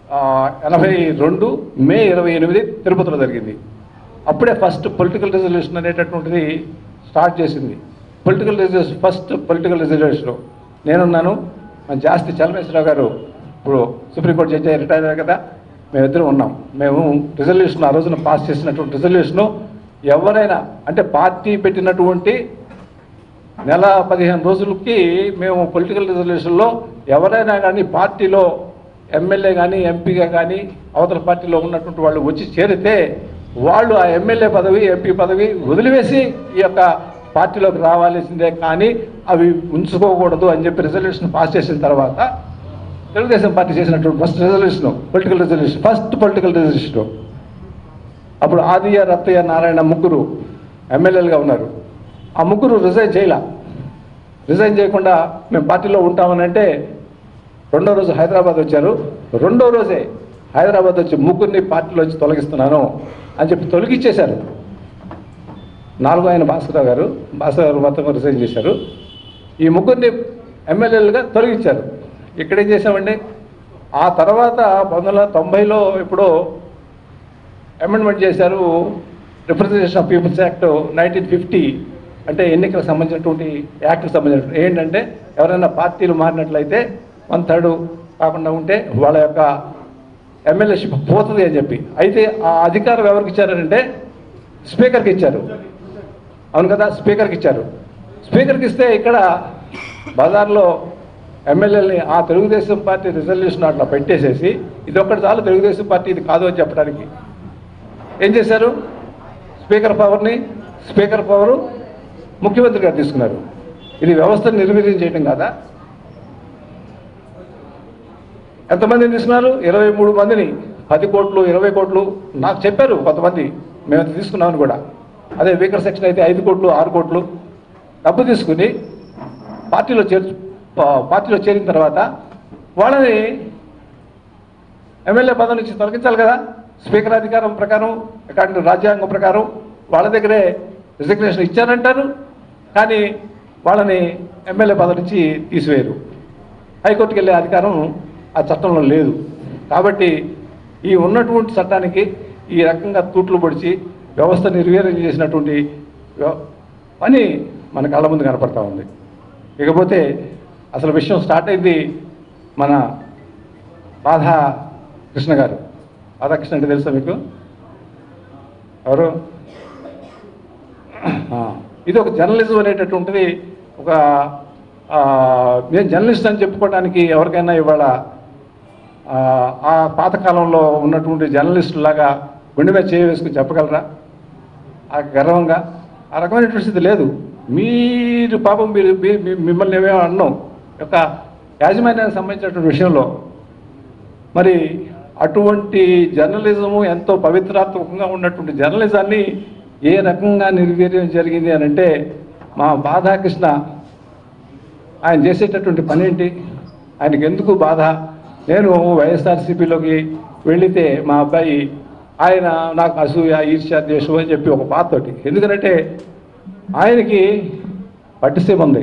ఎనభై రెండు మే ఇరవై ఎనిమిది తిరుపతిలో జరిగింది. అప్పుడే ఫస్ట్ పొలిటికల్ రిజల్యూషన్ అనేటటువంటిది స్టార్ట్ చేసింది. Political resolution first political resolution నేనున్నాను, మన జాస్తి చలమేశ్వరరావు గారు ఇప్పుడు సుప్రీంకోర్టు జడ్జి రిటైర్ అయ్యారు కదా, మేమిద్దరం ఉన్నాం. మేము రిజల్యూషన్ ఆ రోజున పాస్ చేసినటువంటి రిజల్యూషను ఎవరైనా అంటే పార్టీ పెట్టినటువంటి నెల పదిహేను రోజులకి మేము పొలిటికల్ రిజల్యూషన్లో ఎవరైనా కానీ పార్టీలో ఎమ్మెల్యే కానీ ఎంపీగా కానీ అవతల పార్టీలో ఉన్నటువంటి వాళ్ళు వచ్చి చేరితే వాళ్ళు ఆ ఎమ్మెల్యే పదవి ఎంపీ పదవి వదిలివేసి ఈ యొక్క పార్టీలోకి రావాల్సిందే, కానీ అవి ఉంచుకోకూడదు అని చెప్పి రిజల్యూషన్ పాస్ చేసిన తర్వాత తెలుగుదేశం పార్టీ చేసినటువంటి first resolution political resolution first political resolution. అప్పుడు ఆదియ్య, రత్తయ్య, నారాయణ ముగ్గురు ఎమ్మెల్యేలుగా ఉన్నారు. ఆ ముగ్గురు రిజైన్ చేయాల రిజైన్ చేయకుండా మేము పార్టీలో ఉంటామని అంటే రెండో రోజు హైదరాబాద్ వచ్చారు. రెండో రోజే హైదరాబాద్ వచ్చి ముగ్గురిని పార్టీలోంచి తొలగిస్తున్నాను అని చెప్పి తొలగించేశారు. నాలుగో ఆయన భాస్కరరావు గారు భాస్కర్ గారు మొత్తం రిజైన్ చేశారు. ఈ ముగ్గురిని ఎమ్మెల్యేలుగా తొలగించారు. ఇక్కడేం చేశామండి, ఆ తర్వాత పంతొమ్మిది వందల తొంభైలో ఇప్పుడు అమెండ్మెంట్ చేశారు representation of people's act nineteen fifty, అంటే ఎన్నికలకు సంబంధించినటువంటి యాక్ట్కి సంబంధించిన ఏంటంటే ఎవరైనా పార్టీలు మారినట్లయితే వన్ థర్డ్ కాకుండా ఉంటే వాళ్ళ యొక్క ఎమ్మెల్యేషిప్ పోతుంది అని చెప్పి. అయితే ఆ అధికారం ఎవరికి ఇచ్చారంటే స్పీకర్కి ఇచ్చారు. అవును కదా, స్పీకర్కి ఇచ్చారు. స్పీకర్కి ఇస్తే ఇక్కడ బజార్లో ఎమ్మెల్యేలని ఆ తెలుగుదేశం పార్టీ రిజల్యూషన్ అట్లా పెట్టేసేసి ఇది ఒక్కటి చాలు తెలుగుదేశం పార్టీ ఇది కాదు అని చెప్పడానికి ఏం చేశారు, స్పీకర్ పవర్ని స్పీకర్ పవరు ముఖ్యమంత్రి గారు తీసుకున్నారు. ఇది వ్యవస్థను నిర్వీర్యం చేయడం కాదా? ఎంతమందిని తీసుకున్నారు? ఇరవై మూడు మందిని, పది కోట్లు ఇరవై కోట్లు నాకు చెప్పారు కొంతమంది, మేము తీసుకున్నామని కూడా. అదే వీకర్ సెక్షన్ అయితే ఐదు కోట్లు ఆరు కోట్లు డబ్బు తీసుకుని పార్టీలో చేర్చు పార్టీలో చేరిన తర్వాత వాళ్ళని ఎమ్మెల్యే పదవి నుంచి తొలగించాలి కదా. స్పీకర్ అధికారం ప్రకారం అకార్డింగ్ రాజ్యాంగం ప్రకారం వాళ్ళ దగ్గరే రిజిగ్నేషన్ ఇచ్చారంటారు, కానీ వాళ్ళని ఎమ్మెల్యే పదవి నుంచి తీసివేయరు. హైకోర్టుకు వెళ్ళే అధికారం ఆ చట్టంలో లేదు. కాబట్టి ఈ ఉన్నటువంటి చట్టానికి ఈ రకంగా తూట్లు పొడిచి వ్యవస్థ నిర్వీర్యం చేసినటువంటి పని మన కళ్ళ ముందు కనపడతా ఉంది. ఇకపోతే అసలు విషయం స్టార్ట్ అయింది మన బాధా కృష్ణ గారు. రాధాకృష్ణ అంటే తెలుసా మీకు? ఎవరు? ఇది ఒక జర్నలిజం అనేటటువంటిది. ఒక నేను జర్నలిస్ట్ అని చెప్పుకోవడానికి ఎవరికైనా ఇవాళ ఆ పాతకాలంలో ఉన్నటువంటి జర్నలిస్టులాగా గుండె మీద చేయి వేసుకుని చెప్పగలరా? ఆ గర్వంగా ఆ రకమైనటువంటి స్థితి లేదు. మీరు పాపం మీరు మిమ్మల్ని ఏమేమో అన్నాం యొక్క యాజమాన్యానికి సంబంధించినటువంటి విషయంలో మరి అటువంటి జర్నలిజము ఎంతో పవిత్రాత్మకంగా ఉన్నటువంటి జర్నలిజాన్ని ఏ రకంగా నిర్వీర్యం జరిగింది అని అంటే మా బాధాకృష్ణ ఆయన చేసేటటువంటి పని ఏంటి, ఆయనకి ఎందుకు బాధ? నేను వైఎస్ఆర్సీపీలోకి వెళితే మా అబ్బాయి ఆయన నాకు అసూయ ఈర్ష్య ద్వేషం అని చెప్పి ఒక బాధతోటి, ఎందుకంటే ఆయనకి పట్టిసీమ ఉంది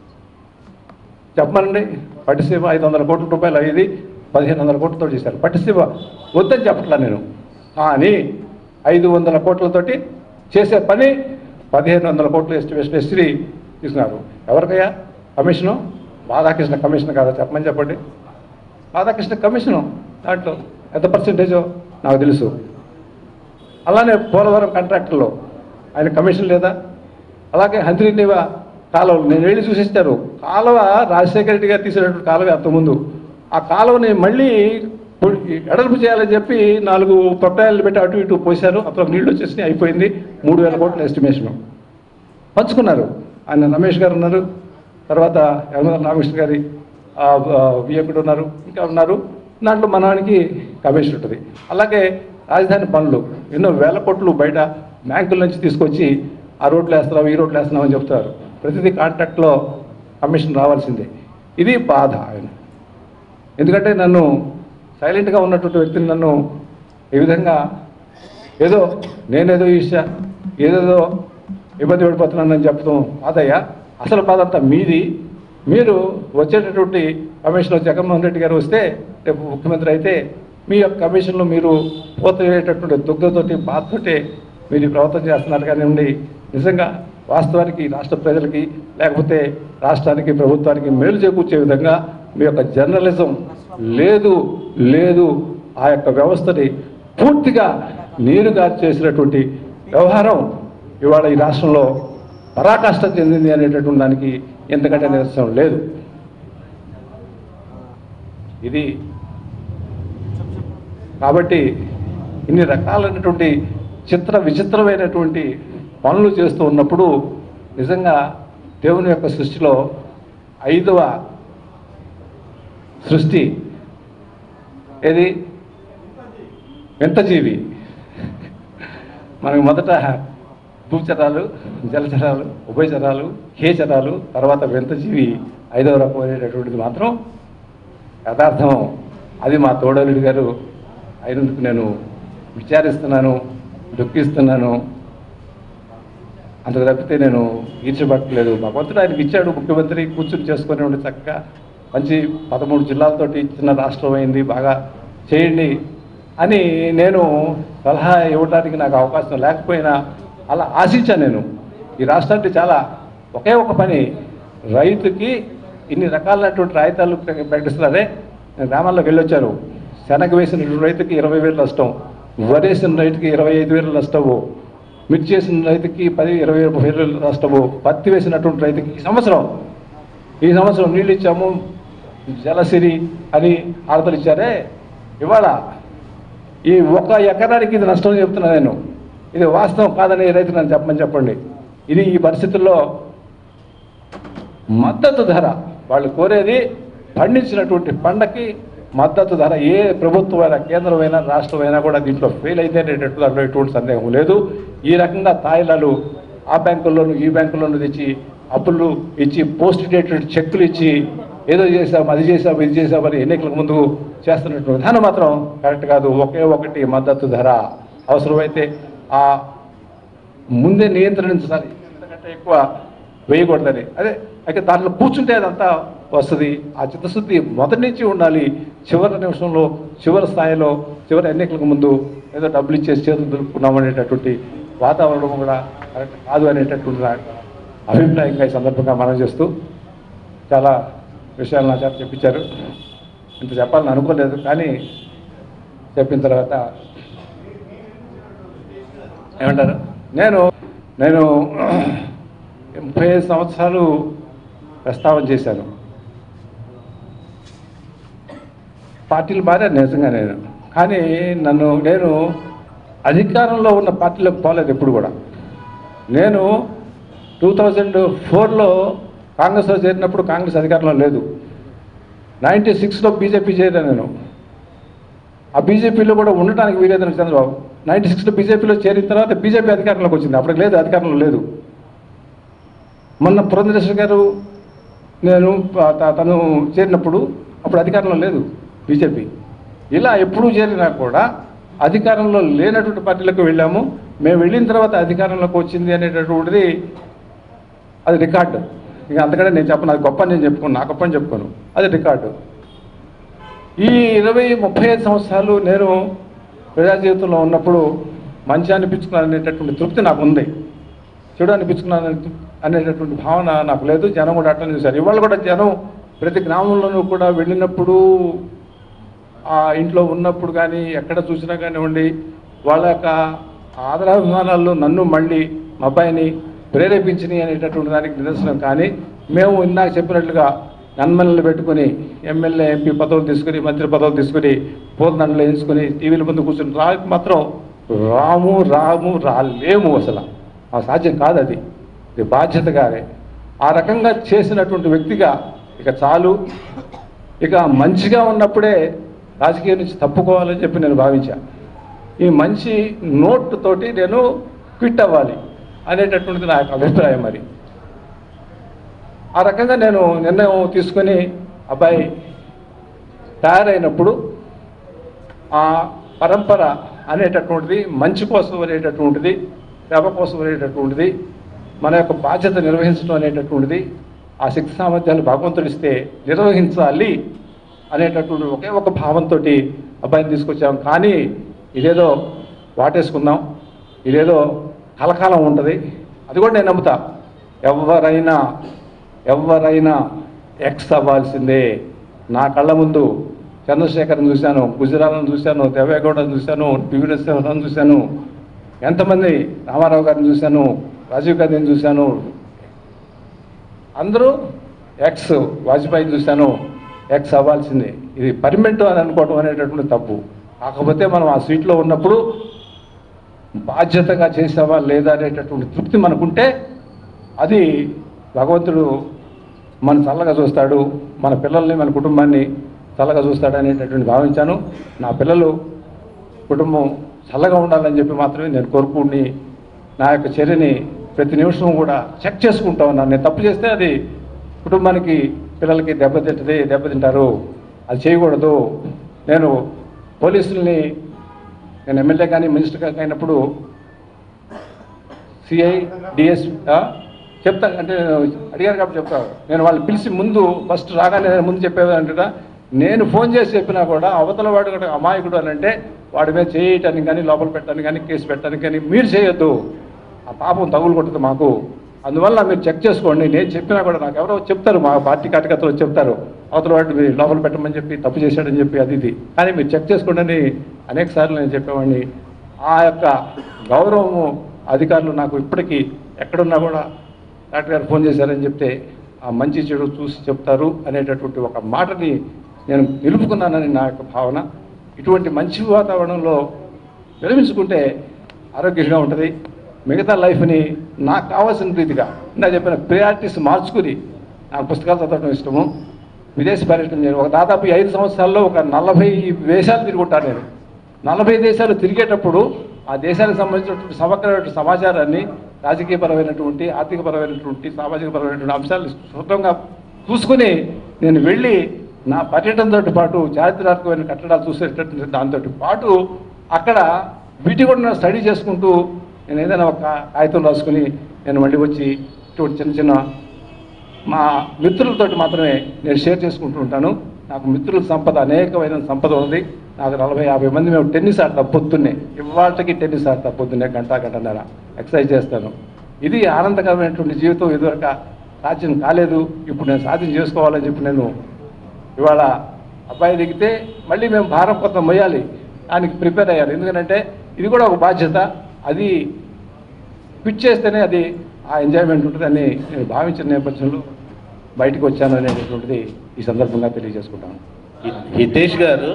చెప్పమనండి. పట్టిసీమ ఐదు వందల కోట్ల రూపాయలు అయ్యేది పదిహేను వందల కోట్లతో చేశారు. పట్టిసీమ వద్దని చెప్పట్లా నేను, కానీ ఐదు వందల కోట్లతోటి చేసే పని పదిహేను వందల కోట్ల ఎస్టిమేషన్ ఎస్టీ తీసుకున్నారు. ఎవరికయ్యా కమిషను? రాధాకృష్ణ కమిషన్ కాదా చెప్పమని చెప్పండి. రాధాకృష్ణ కమిషను దాంట్లో ఎంత పర్సెంటేజో నాకు తెలుసు. అలానే పోలవరం కాంట్రాక్టుల్లో ఆయన కమిషన్ లేదా? అలాగే హంద్రీనివ కాలువలు నేను వెళ్ళి చూసిస్తారు. కాలువ రాజశేఖర రెడ్డి గారు తీసినటువంటి కాలువ అంతకుముందు ఆ కాలువని మళ్ళీ ఎడల్పు చేయాలని చెప్పి నాలుగు ప్రొపైళ్ళు పెట్టి అటు ఇటు పోశారు. అప్పుడు నీళ్ళు వచ్చేసి అయిపోయింది. మూడు వేల కోట్ల ఎస్టిమేషను పంచుకున్నారు. ఆయన రమేష్ గారు ఉన్నారు, తర్వాత యనమల రామకృష్ణ గారి వియ్యకుడు ఉన్నారు, ఇంకా ఉన్నారు. దాంట్లో మనవానికి కమిషన్ ఉంటుంది. అలాగే రాజధాని పనులు ఎన్నో వేల కోట్లు బయట బ్యాంకుల నుంచి తీసుకొచ్చి ఆ రోడ్లు వేస్తున్నాం ఈ రోడ్లు వేస్తున్నాం అని చెప్తారు. ప్రతిదీ కాంట్రాక్ట్లో కమిషన్ రావాల్సిందే. ఇది బాధ ఆయన. ఎందుకంటే నన్ను సైలెంట్గా ఉన్నటువంటి వ్యక్తిని నన్ను ఈ విధంగా ఏదో నేనేదో ఈర్ష్య ఏదేదో ఇబ్బంది పడిపోతున్నానని చెప్తాం బాధయ్యా. అసలు బాధ అంతా మీది. మీరు వచ్చేటటువంటి కమిషన్లో జగన్మోహన్ రెడ్డి గారు వస్తే రేపు ముఖ్యమంత్రి అయితే మీ యొక్క కమిషన్లో మీరు పోతేటటువంటి దుగ్ధతోటి బాధతోటే మీరు ఈ ప్రవర్తన చేస్తున్నారు కానివ్వండి. నిజంగా వాస్తవానికి రాష్ట్ర ప్రజలకి లేకపోతే రాష్ట్రానికి ప్రభుత్వానికి మేలు చేకూర్చే విధంగా మీ యొక్క జర్నలిజం లేదు లేదు ఆ యొక్క వ్యవస్థని పూర్తిగా నీరుగా చేసినటువంటి వ్యవహారం ఇవాళ ఈ రాష్ట్రంలో పరాకాష్ట చెందింది అనేటటువంటి దానికి ఎంతకంటే నిదర్శనం లేదు. ఇది కాబట్టి ఇన్ని రకాలైనటువంటి చిత్ర విచిత్రమైనటువంటి పనులు చేస్తూ ఉన్నప్పుడు నిజంగా దేవుని యొక్క సృష్టిలో ఐదవ సృష్టి ఏది వింతజీవి. మనకి మొదట భూచరాలు, జలచరాలు, ఉభయచరాలు, ఖేచరాలు, తర్వాత వింతజీవి ఐదవ రకం అనేటటువంటిది మాత్రం యథార్థం. అది మా తోడలుడి గారు అయినందుకు నేను విచారిస్తున్నాను, దుఃఖిస్తున్నాను. అంత తప్పితే నేను ఈర్చబట్టలేదు. భగవంతుడు ఆయనకి ఇచ్చాడు, ముఖ్యమంత్రి కూర్చుని చేసుకునే ఉండి చక్కగా మంచి పదమూడు జిల్లాలతోటి చిన్న రాష్ట్రం అయింది, బాగా చేయండి అని నేను సలహా ఇవ్వడానికి నాకు అవకాశం లేకపోయినా అలా ఆశించాను. నేను ఈ రాష్ట్రానికి చాలా ఒకే ఒక పని, రైతుకి ఇన్ని రకాలైనటువంటి రాయితాలు ప్రకటిస్తున్నారే. గ్రామాల్లోకి వెళ్ళొచ్చారు. శనగ వేసిన రైతుకి ఇరవై వేలు నష్టం, వరి వేసిన రైతుకి ఇరవై ఐదు వేలు నష్టము, మిర్చి వేసిన రైతుకి పది ఇరవై వేలు నష్టము, పత్తి వేసినటువంటి రైతుకి ఈ సంవత్సరం ఈ సంవత్సరం నీళ్ళు ఇచ్చాము, జలసిరి అని ఆర్తలు ఇచ్చారే. ఇవాళ ఈ ఒక ఎకరానికి ఇది నష్టం చెప్తున్నా నేను. ఇది వాస్తవం కాదని రైతు నన్ను చెప్పమని చెప్పండి. ఇది ఈ పరిస్థితుల్లో మద్దతు ధర వాళ్ళు కోరేది, పండించినటువంటి పంటకి మద్దతు ధర ఏ ప్రభుత్వమైనా కేంద్రమైనా రాష్ట్రమైనా కూడా దీంట్లో ఫెయిల్ అయితే అనేటట్టు దాంట్లో ఎటువంటి సందేహం లేదు. ఈ రకంగా తాయిలాలు ఆ బ్యాంకుల్లోనూ ఈ బ్యాంకుల్లోనూ తెచ్చి అప్పులు ఇచ్చి పోస్ట్ డేటెడ్ చెక్కులు ఇచ్చి ఏదో చేసాం అది చేసాం ఇది చేసామని ఎన్నికలకు ముందు చేస్తున్నటువంటి విధానం మాత్రం కరెక్ట్ కాదు. ఒకే ఒకటి మద్దతు ధర అవసరమైతే ఆ ముందే నియంత్రించాలి, ఎందుకంటే ఎక్కువ వేయకూడదని. అదే అయితే దాంట్లో కూర్చుంటే అదంతా వస్తుంది. ఆ చిత్తశుద్ధి మొదటి నుంచి ఉండాలి. చివరి నిమిషంలో చివరి స్థాయిలో చివరి ఎన్నికలకు ముందు ఏదో డబ్బులు ఇచ్చేసి చేతులు దొరుకుతున్నాం అనేటటువంటి వాతావరణం కూడా కరెక్ట్ కాదు అనేటటువంటి అభిప్రాయంగా ఈ సందర్భంగా మనం చేస్తూ చాలా విషయాలు నా చేత చెప్పించారు. ఇంత చెప్పాలని అనుకోలేదు, కానీ చెప్పిన తర్వాత ఏమంటారు, నేను నేను ముప్పై ఐదు సంవత్సరాలు ప్రస్తావన చేశాను. పార్టీలు మారాను నిజంగా నేను, కానీ నన్ను నేను అధికారంలో ఉన్న పార్టీలోకి పోలేదు ఎప్పుడు కూడా. నేను టూ థౌజండ్ ఫోర్లో కాంగ్రెస్లో చేరినప్పుడు కాంగ్రెస్ అధికారంలో లేదు. నైంటీ సిక్స్లో బీజేపీ చేరాను నేను. ఆ బీజేపీలో కూడా ఉండటానికి వీలేదని చంద్రబాబు నైంటీ సిక్స్లో బీజేపీలో చేరిన తర్వాత బీజేపీ అధికారంలోకి వచ్చింది. అప్పటికి లేదు, అధికారంలో లేదు. మొన్న పురంధరేశ్వరి గారు నేను తను చేరినప్పుడు అప్పుడు అధికారంలో లేదు బీజేపీ. ఇలా ఎప్పుడూ చేరినా కూడా అధికారంలో లేనటువంటి పార్టీలకు వెళ్ళాము. మేము వెళ్ళిన తర్వాత అధికారంలోకి వచ్చింది అనేటటువంటిది అది రికార్డు. ఇక అంతకంటే నేను చెప్పను, అది గొప్ప నేను చెప్పుకోను, నా గొప్ప అని చెప్పుకోను, అది రికార్డు. ఈ ఇరవై ముప్పై ఐదు సంవత్సరాలు నేను ప్రజా జీవితంలో ఉన్నప్పుడు మంచి అనిపించుకున్నాను అనేటటువంటి తృప్తి నాకు ఉంది. చెడు అనిపించుకున్నాను అనేటటువంటి భావన నాకు లేదు. జనం కూడా అట్లా చూశారు. ఇవాళ కూడా జనం ప్రతి గ్రామంలోనూ కూడా వెళ్ళినప్పుడు ఆ ఇంట్లో ఉన్నప్పుడు కానీ ఎక్కడ చూసినా కానివ్వండి వాళ్ళ యొక్క ఆదరాభిమానాల్లో నన్ను మళ్ళీ మా అబ్బాయిని ప్రేరేపించినాయి అనేటటువంటి దానికి నిదర్శనం. కానీ మేము ఇందాక చెప్పినట్లుగా నన్మల్ని పెట్టుకుని ఎమ్మెల్యే ఎంపీ పదవులు తీసుకుని మంత్రి పదవులు తీసుకుని పూర్ణండలు వేసుకుని టీవీల ముందు కూర్చుని రాకి మాత్రం రాము రాము రాలేము. అసలు ఆ సాధ్యం కాదు. అది ఇది బాధ్యతగానే ఆ రకంగా చేసినటువంటి వ్యక్తిగా ఇక చాలు, ఇక మంచిగా ఉన్నప్పుడే రాజకీయం నుంచి తప్పుకోవాలని చెప్పి నేను భావించాను. ఈ మంచి నోట్ తోటి నేను క్విట్ అవ్వాలి అనేటటువంటిది నా యొక్క అభిప్రాయం. మరి ఆ రకంగా నేను నిర్ణయం తీసుకొని అబ్బాయి తయారైనప్పుడు ఆ పరంపర అనేటటువంటిది మంచి కోసం అనేటటువంటిది, సేవ కోసం అనేటటువంటిది, మన యొక్క బాధ్యత నిర్వహించడం అనేటటువంటిది, ఆ శక్తి సామర్థ్యాలు భగవంతుడిస్తే నిర్వహించాలి అనేటటువంటి ఒకే ఒక భావంతో అబ్బాయిని తీసుకొచ్చాం. కానీ ఇదేదో వాటేసుకుందాం, ఇదేదో కలకాలం ఉంటుంది, అది కూడా నేను నమ్ముతా. ఎవరైనా ఎవరైనా ఎక్స్ అవ్వాల్సిందే. నా కళ్ళ ముందు చంద్రశేఖర్ని చూశాను, గుజరాలను చూశాను, దేవేగౌడని చూశాను, పివి నరసింహరావుని చూశాను, ఎంతమంది రామారావు గారిని చూశాను, రాజీవ్ గాంధీని చూశాను, అందరూ ఎక్స్ వాజ్పేయిని చూశాను. ఎక్స్ అవ్వాల్సిందే. ఇది పర్మనెంట్ అని అనుకోవడం అనేటటువంటి తప్పు. కాకపోతే మనం ఆ సీట్లో ఉన్నప్పుడు బాధ్యతగా చేసావా లేదా అనేటటువంటి తృప్తి మనకుంటే అది భగవంతుడు మన చల్లగా చూస్తాడు, మన పిల్లల్ని మన కుటుంబాన్ని చల్లగా చూస్తాడు అనేటటువంటి భావించాను. నా పిల్లలు కుటుంబం చల్లగా ఉండాలని చెప్పి మాత్రమే నేను కోరుకుని నా యొక్క చర్యని ప్రతి నిమిషం కూడా చెక్ చేసుకుంటా ఉన్నాను. నేను తప్పు చేస్తే అది కుటుంబానికి పిల్లలకి దెబ్బతింటది, దెబ్బతింటారు, అది చేయకూడదు. నేను పోలీసుల్ని నేను ఎమ్మెల్యే కానీ మినిస్టర్ కానీ అయినప్పుడు సిఐ డిఎస్ చెప్తాను అంటే అడిగారు కాబట్టి చెప్తాను. నేను వాళ్ళని పిలిచి ముందు ఫస్ట్ రాగానే ముందు చెప్పేదంటే నేను ఫోన్ చేసి చెప్పినా కూడా అవతల వాడు కూడా అమాయకుడు అని అంటే వాడి మీద చేయటానికి కానీ లోపల పెట్టడానికి కానీ కేసు పెట్టడానికి కానీ మీరు చేయొద్దు. ఆ పాపం తగులు కొట్టదు మాకు. అందువల్ల మీరు చెక్ చేసుకోండి. నేను చెప్పినా కూడా నాకు ఎవరో చెప్తారు, మా పార్టీ కార్యకర్తలు చెప్తారు అవతల వాడిని మీరు లోపల పెట్టమని చెప్పి తప్పు చేశాడని చెప్పి అది ఇది, కానీ మీరు చెక్ చేసుకోండి అని అనేక సార్లు నేను చెప్పేవాడిని. ఆ యొక్క గౌరవము అధికారులు నాకు ఇప్పటికీ ఎక్కడున్నా కూడా డాక్టర్ గారు ఫోన్ చేశారని చెప్తే ఆ మంచి చెడు చూసి చెప్తారు అనేటటువంటి ఒక మాటని నేను నిలుపుకున్నానని నా యొక్క భావన. ఇటువంటి మంచి వాతావరణంలో విరమించుకుంటే ఆరోగ్యంగా ఉంటుంది. మిగతా లైఫ్ని నాకు కావాల్సిన రీతిగా నా చెప్పిన ప్రియారిటీస్ మార్చుకుని నాకు పుస్తకాలు చదవడం ఇష్టము. విదేశీ పర్యటన నేను ఒక దాదాపు ఐదు సంవత్సరాల్లో ఒక నలభై దేశాలు తిరుగుంటాను. నేను నలభై దేశాలు తిరిగేటప్పుడు ఆ దేశానికి సంబంధించినటువంటి సమగ్రమైన సమాచారాన్ని రాజకీయపరమైనటువంటి, ఆర్థికపరమైనటువంటి, సామాజికపరమైనటువంటి అంశాలు స్వతంగా చూసుకుని నేను వెళ్ళి నా పర్యటనతో పాటు చారిత్రాత్మకమైన కట్టడాలు చూసేటటువంటి దాంతో పాటు అక్కడ వీటి కూడా నేను స్టడీ చేసుకుంటూ నేను ఏదైనా ఒక కాగితం రాసుకుని నేను మళ్ళీ వచ్చి ఇటువంటి చిన్న చిన్న మా మిత్రులతో మాత్రమే నేను షేర్ చేసుకుంటూ ఉంటాను. నాకు మిత్రుల సంపద అనేకమైన సంపద ఉంది. నాకు నలభై యాభై మంది మేము టెన్నిస్ ఆడతాం పొద్దున్నే, ఇవాళకి టెన్నిస్ ఆడతాం పొద్దున్నే గంట గంటన్నర ఎక్సర్సైజ్ చేస్తాను. ఇది ఆనందకరమైనటువంటి జీవితం. ఇదివరకు సాధ్యం కాలేదు, ఇప్పుడు నేను సాధ్యం చేసుకోవాలని చెప్పి నేను ఇవాళ అబ్బాయి దిగితే మళ్ళీ మేము భారం కొంత మొయ్యాలి, దానికి ప్రిపేర్ అయ్యాలి. ఎందుకంటే ఇది కూడా ఒక బాధ్యత. అది పిచ్ చేస్తేనే అది ఆ ఎంజాయ్మెంట్ ఉంటుందని నేను భావించిన నేపథ్యంలో బయటకు వచ్చాను అనేటటువంటిది ఈ సందర్భంగా తెలియజేసుకుంటాను. హితేష్ గారు,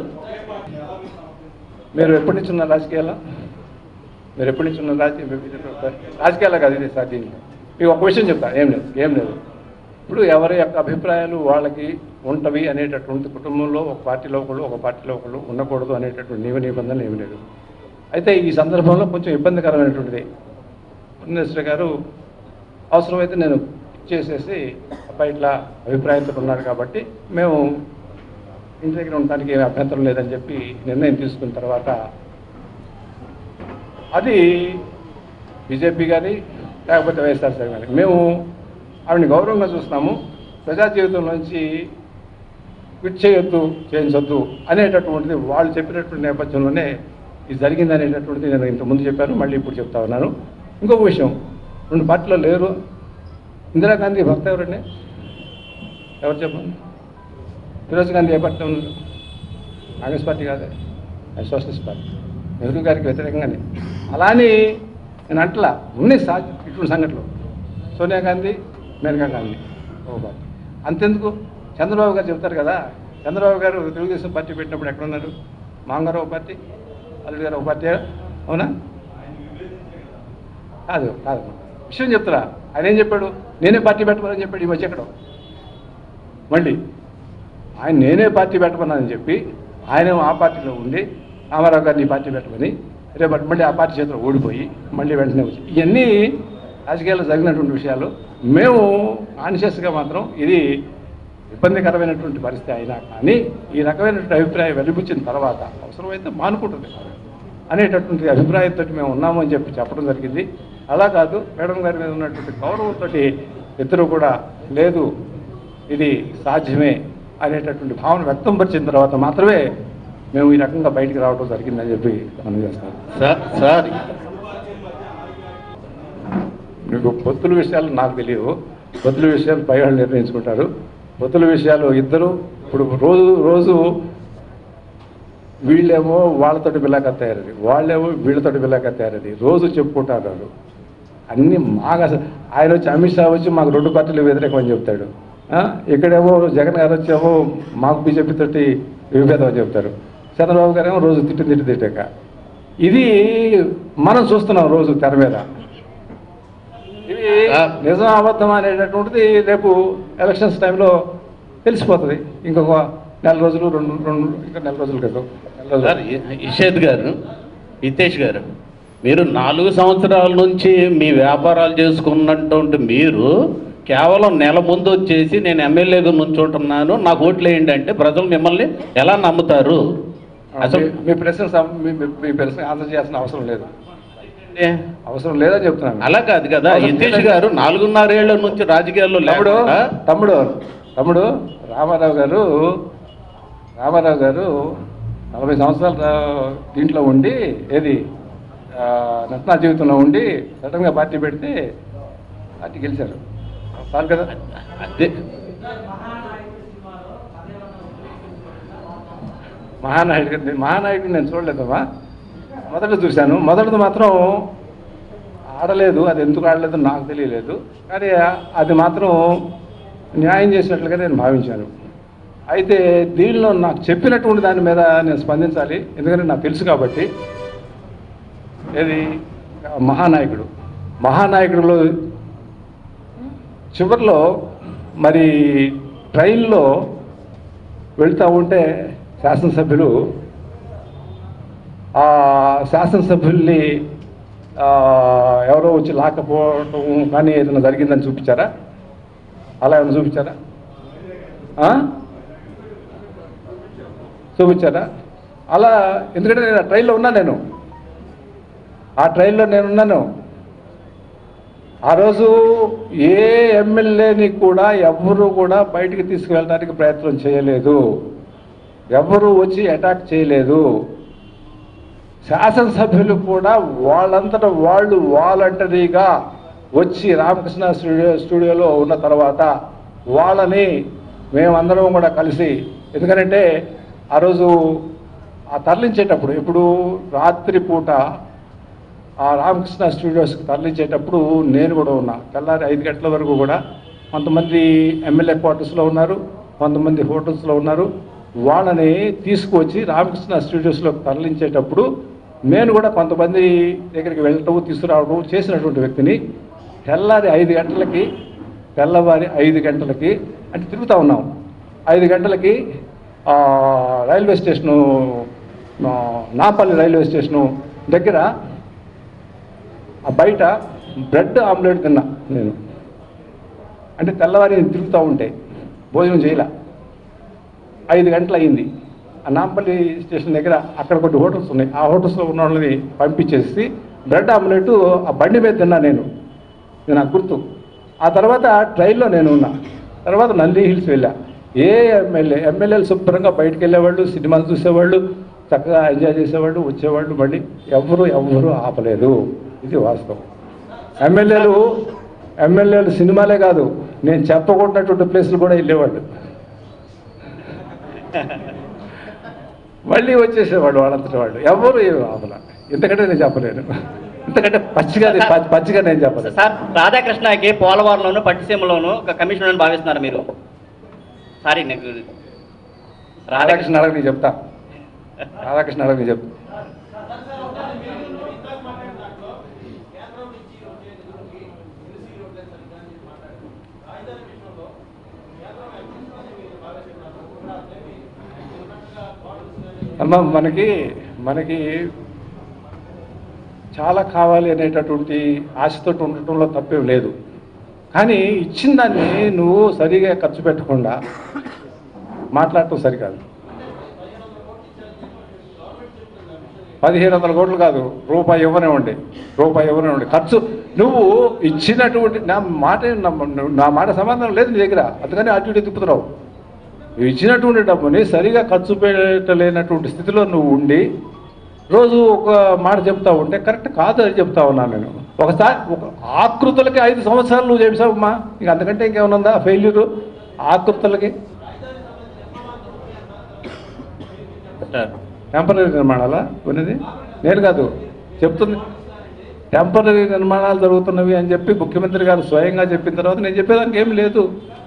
మీరు ఎప్పటి నుంచి ఉన్న రాజకీయాల్లో మీరు ఎప్పటి నుంచి ఉన్న రాజకీయ రాజకీయాల్లో కాదు ఇదే సార్. దీనికి మీకు ఒక విషయం చెప్తా, ఏం లేదు ఏం లేదు ఇప్పుడు ఎవరి యొక్క అభిప్రాయాలు వాళ్ళకి ఉంటవి అనేటటువంటి కుటుంబంలో ఒక పార్టీలో ఒకళ్ళు ఒక పార్టీలో ఒకళ్ళు ఉండకూడదు అనేటటువంటి నియమ నిబంధనలు ఏమి లేదు. అయితే ఈ సందర్భంలో కొంచెం ఇబ్బందికరమైనటువంటిది. మినిస్టర్ గారు అవసరమైతే నేను ఇచ్చేసేసి అబ్బాయి ఇట్లా అభిప్రాయంతో ఉన్నాడు కాబట్టి మేము ఇంటి దగ్గర ఉండడానికి ఏమి అభ్యంతరం లేదని చెప్పి నిర్ణయం తీసుకున్న తర్వాత అది బీజేపీ కానీ లేకపోతే వైఎస్ఆర్సీపీ కానీ మేము ఆవిడని గౌరవంగా చూస్తాము. ప్రజా జీవితం నుంచి క్విట్ చేయొద్దు, చేయించొద్దు అనేటటువంటిది వాళ్ళు చెప్పినటువంటి నేపథ్యంలోనే ఇది జరిగింది అనేటటువంటిది నేను ఇంతకుముందు చెప్పాను, మళ్ళీ ఇప్పుడు చెప్తా ఉన్నాను. ఇంకొక విషయం, రెండు పార్టీలో లేరు. ఇందిరాగాంధీ భర్త ఎవరండి? ఎవరు చెప్పండి? ఫిరోజ్ గాంధీ ఏ పార్టీలో ఉన్నారు? కాంగ్రెస్ పార్టీ కాదే, అది సోషలిస్ట్ పార్టీ. నెహ్రూ గారికి వ్యతిరేకంగానే. అలానే నేను అంటలా ఉన్నాయి సా ఇటువంటి సంఘటనలు. సోనియా గాంధీ, మేనకా గాంధీ ఓ పార్టీ. అంతెందుకు చంద్రబాబు గారు చెప్తారు కదా, చంద్రబాబు గారు తెలుగుదేశం పార్టీ పెట్టినప్పుడు ఎక్కడున్నారు? మాంగారు ఒక పార్టీ, అల్లుడు గారు ఒక పార్టీ, అవునా? కాదు కాదు విషయం చెప్తారా. ఆయన ఏం చెప్పాడు? నేనే పార్టీ పెట్టమని చెప్పాడు ఈ మధ్య ఎక్కడో. మళ్ళీ ఆయన నేనే పార్టీ పెట్టమన్నానని చెప్పి ఆయన ఆ పార్టీలో ఉండి రామారావు గారిని ఈ పార్టీ పెట్టమని రేపు మళ్ళీ ఆ పార్టీ చేతిలో ఓడిపోయి మళ్ళీ వెంటనే వచ్చి ఇవన్నీ రాజకీయాల్లో జరిగినటువంటి విషయాలు. మేము కాన్షియస్గా మాత్రం ఇది ఇబ్బందికరమైనటువంటి పరిస్థితి అయినా కానీ ఈ రకమైనటువంటి అభిప్రాయం వెలిబుచ్చిన తర్వాత అవసరమైతే మానుకుంటుంది అనేటటువంటి అభిప్రాయంతో మేము ఉన్నాము అని చెప్పి చెప్పడం జరిగింది. అలా కాదు, మేడం గారి మీద ఉన్నటువంటి గౌరవంతో ఇద్దరు కూడా లేదు ఇది సాధ్యమే అనేటటువంటి భావన వ్యక్తం పరిచిన తర్వాత మాత్రమే మేము ఈ రకంగా బయటికి రావడం జరిగిందని చెప్పి మనం చేస్తాం. సార్ సార్ మీకు పొత్తుల విషయాలు నాకు తెలియవు. పొత్తుల విషయాలు పై వాళ్ళు నిర్ణయించుకుంటారు. పొత్తుల విషయాలు ఇద్దరు ఇప్పుడు రోజు రోజు వీళ్ళేమో వాళ్ళతోటి బిల్లాక తయారది, వాళ్ళేమో వీళ్ళతోటి బిల్లాక తయారది, రోజు చెప్పుకుంటారు వాళ్ళు అన్నీ. మాకు ఆయన వచ్చి అమిత్ షా వచ్చి మాకు రెండు పార్టీలు వ్యతిరేకం అని చెప్తాడు. ఇక్కడేమో జగన్ గారు వచ్చేమో మాకు బీజేపీ తోటి విభేదం అని చెప్తారు. చంద్రబాబు గారు ఏమో రోజు తిట్టి తిట్టి తిట్టాక ఇది మనం చూస్తున్నాం రోజు తెర మీద. ఇవి నిజం అబద్ధం అనేటటువంటిది రేపు ఎలక్షన్స్ టైంలో తెలిసిపోతుంది. ఇంకొక నెల రోజులు రెండు రెండు ఇంకా నెల రోజులు కదా నెల రోజులు. ఇషేద్ గారు, హితేష్ గారు, మీరు నాలుగు సంవత్సరాల నుంచి మీ వ్యాపారాలు చేసుకున్నటువంటి మీరు కేవలం నెల ముందు వచ్చేసి నేను ఎమ్మెల్యేగా నుంచుంటున్నాను నాకు ఓట్లు వేయండి అంటే ప్రజలు మిమ్మల్ని ఎలా నమ్ముతారు? అసలు మీ ప్రశ్న మీ ప్రశ్న ఆన్సర్ చేయాల్సిన అవసరం లేదు, అవసరం లేదని చెప్తున్నాను. అలా కాదు కదా హితేష్ గారు, నాలుగున్నరేళ్ల నుంచి రాజకీయాల్లో తమ్ముడు తమ్ముడు తమ్ముడు రామారావు గారు రామారావు గారు నలభై సంవత్సరాల దీంట్లో ఉండి ఏది నటనా జీవితంలో ఉండి సడన్గా పార్టీ పెడితే పార్టీ గెలిచారు చాలు కదా. అదే మహానాయుడు మహానాయుడు నేను చూడలేదమ్మా, మొదట చూశాను. మొదటిది మాత్రం ఆడలేదు, అది ఎందుకు ఆడలేదు నాకు తెలియలేదు, కానీ అది మాత్రం న్యాయం చేసినట్లుగా నేను భావించాను. అయితే దీనిలో నాకు చెప్పినటువంటి దాని మీద నేను స్పందించాలి, ఎందుకంటే నాకు తెలుసు కాబట్టి. ఏది మహానాయకుడు మహానాయకుడిలో చివరిలో మరి ట్రైన్లో వెళ్తూ ఉంటే శాసనసభ్యులు ఆ శాసనసభ్యుల్ని ఎవరో వచ్చి లాక్కపోవటం కానీ ఏదైనా జరిగిందని చూపించారా? అలా ఏమైనా చూపించారా? చూపించారా? అలా ఎందుకంటే నేను ఆ ట్రైన్లో ఉన్నా, నేను ఆ ట్రైన్లో నేనున్నాను. ఆ రోజు ఏ ఎమ్మెల్యేని కూడా ఎవ్వరూ కూడా బయటికి తీసుకువెళ్ళడానికి ప్రయత్నం చేయలేదు, ఎవ్వరూ వచ్చి అటాక్ చేయలేదు. శాసనసభ్యులు కూడా వాళ్ళంతటా వాళ్ళు వాలంటరీగా వచ్చి రామకృష్ణ స్టూడియో స్టూడియోలో ఉన్న తర్వాత వాళ్ళని మేమందరం కూడా కలిసి, ఎందుకంటే ఆ రోజు ఆ తరలించేటప్పుడు ఇప్పుడు రాత్రిపూట ఆ రామకృష్ణ స్టూడియోస్కి తరలించేటప్పుడు నేను కూడా ఉన్నా. తెల్లారి ఐదు గంటల వరకు కూడా కొంతమంది ఎమ్మెల్యే క్వార్టర్స్లో ఉన్నారు, కొంతమంది హోటల్స్లో ఉన్నారు. వాళ్ళని తీసుకువచ్చి రామకృష్ణ స్టూడియోస్లోకి తరలించేటప్పుడు నేను కూడా కొంతమంది దగ్గరికి వెళ్ళటం తీసుకురావడం చేసినటువంటి వ్యక్తిని. తెల్లారి ఐదు గంటలకి తెల్లవారి ఐదు గంటలకి అంటే తిరుగుతూ ఉన్నాం. ఐదు గంటలకి railway station Nampally railway station దగ్గర ఆ బయట బ్రెడ్ ఆమ్లెట్ తిన్నా నేను. అంటే తెల్లవారి తిరుగుతూ ఉంటే భోజనం చేయలే. ఐదు గంటలు అయింది. ఆ నాంపల్లి స్టేషన్ దగ్గర అక్కడ కొన్ని హోటల్స్ ఉన్నాయి, ఆ హోటల్స్లో ఉన్న వాళ్ళని పంపించేసి బ్రెడ్ ఆమ్లెట్ ఆ బండి మీద తిన్నా నేను, నేను నాకు గుర్తు. ఆ తర్వాత ట్రైన్లో నేను ఉన్నా. తర్వాత నంది హిల్స్ వెళ్ళా. ఏ ఎమ్మెల్యే ఎమ్మెల్యేలు శుభ్రంగా బయటకు వెళ్ళేవాళ్ళు, సినిమాలు చూసేవాళ్ళు, చక్కగా ఎంజాయ్ చేసేవాళ్ళు, వచ్చేవాళ్ళు. మళ్ళీ ఎవరు ఎవరు ఆపలేదు, ఇది వాస్తవం. ఎమ్మెల్యేలు ఎమ్మెల్యేలు సినిమాలే కాదు, నేను చెప్పకూడనటువంటి ప్లేసులు కూడా వెళ్ళేవాళ్ళు, మళ్ళీ వచ్చేసేవాడు వాళ్ళంతటి వాళ్ళు. ఎవరు ఆపల. ఎందుకంటే నేను చెప్పలేను, ఎందుకంటే పచ్చిగా పచ్చిగా నేను చెప్పలేదు. సార్ రాధాకృష్ణకి పోలవరంలోను పట్టిసీమలోను ఒక కమిషన్ అని భావిస్తున్నారు మీరు? సారీ నాకు రాధాకృష్ణ అడగ నేను చెప్తా రాధాకృష్ణ అడగ నేను చెప్తా అమ్మ. మనకి మనకి చాలా కావాలి అనేటటువంటి ఆశతో ఉండటంలో తప్పేం లేదు. కానీ ఇచ్చిన దాన్ని నువ్వు సరిగా ఖర్చు పెట్టకుండా మాట్లాడటం సరికాదు. పదిహేను వందల కోట్లు కాదు, రూపాయి ఇవ్వనివ్వండి, రూపాయి ఇవ్వనివ్వండి ఖర్చు. నువ్వు ఇచ్చినటువంటి నా మాట నా మాట సమాధానం లేదు నీ దగ్గర, అందుకని అటు ఇటు తిప్పుతున్నావు. నువ్వు ఇచ్చినటువంటి డబ్బుని సరిగా ఖర్చు పెట్టలేనటువంటి స్థితిలో నువ్వు ఉండి రోజు ఒక మాట చెప్తా ఉంటే కరెక్ట్ కాదు అని చెప్తా ఉన్నాను నేను. ఒకసారి ఒక ఆకృతులకి ఐదు సంవత్సరాలు నువ్వు చేసావమ్మా, ఇంక అంతకంటే ఇంకేమన్నా ఫెయిల్యూరు ఆకృతులకి. టెంపరీ నిర్మాణాలా ఉన్నది? నేను కాదు చెప్తుంది, టెంపరీ నిర్మాణాలు జరుగుతున్నవి అని చెప్పి ముఖ్యమంత్రి గారు స్వయంగా చెప్పిన తర్వాత నేను చెప్పేదానికి ఏం లేదు.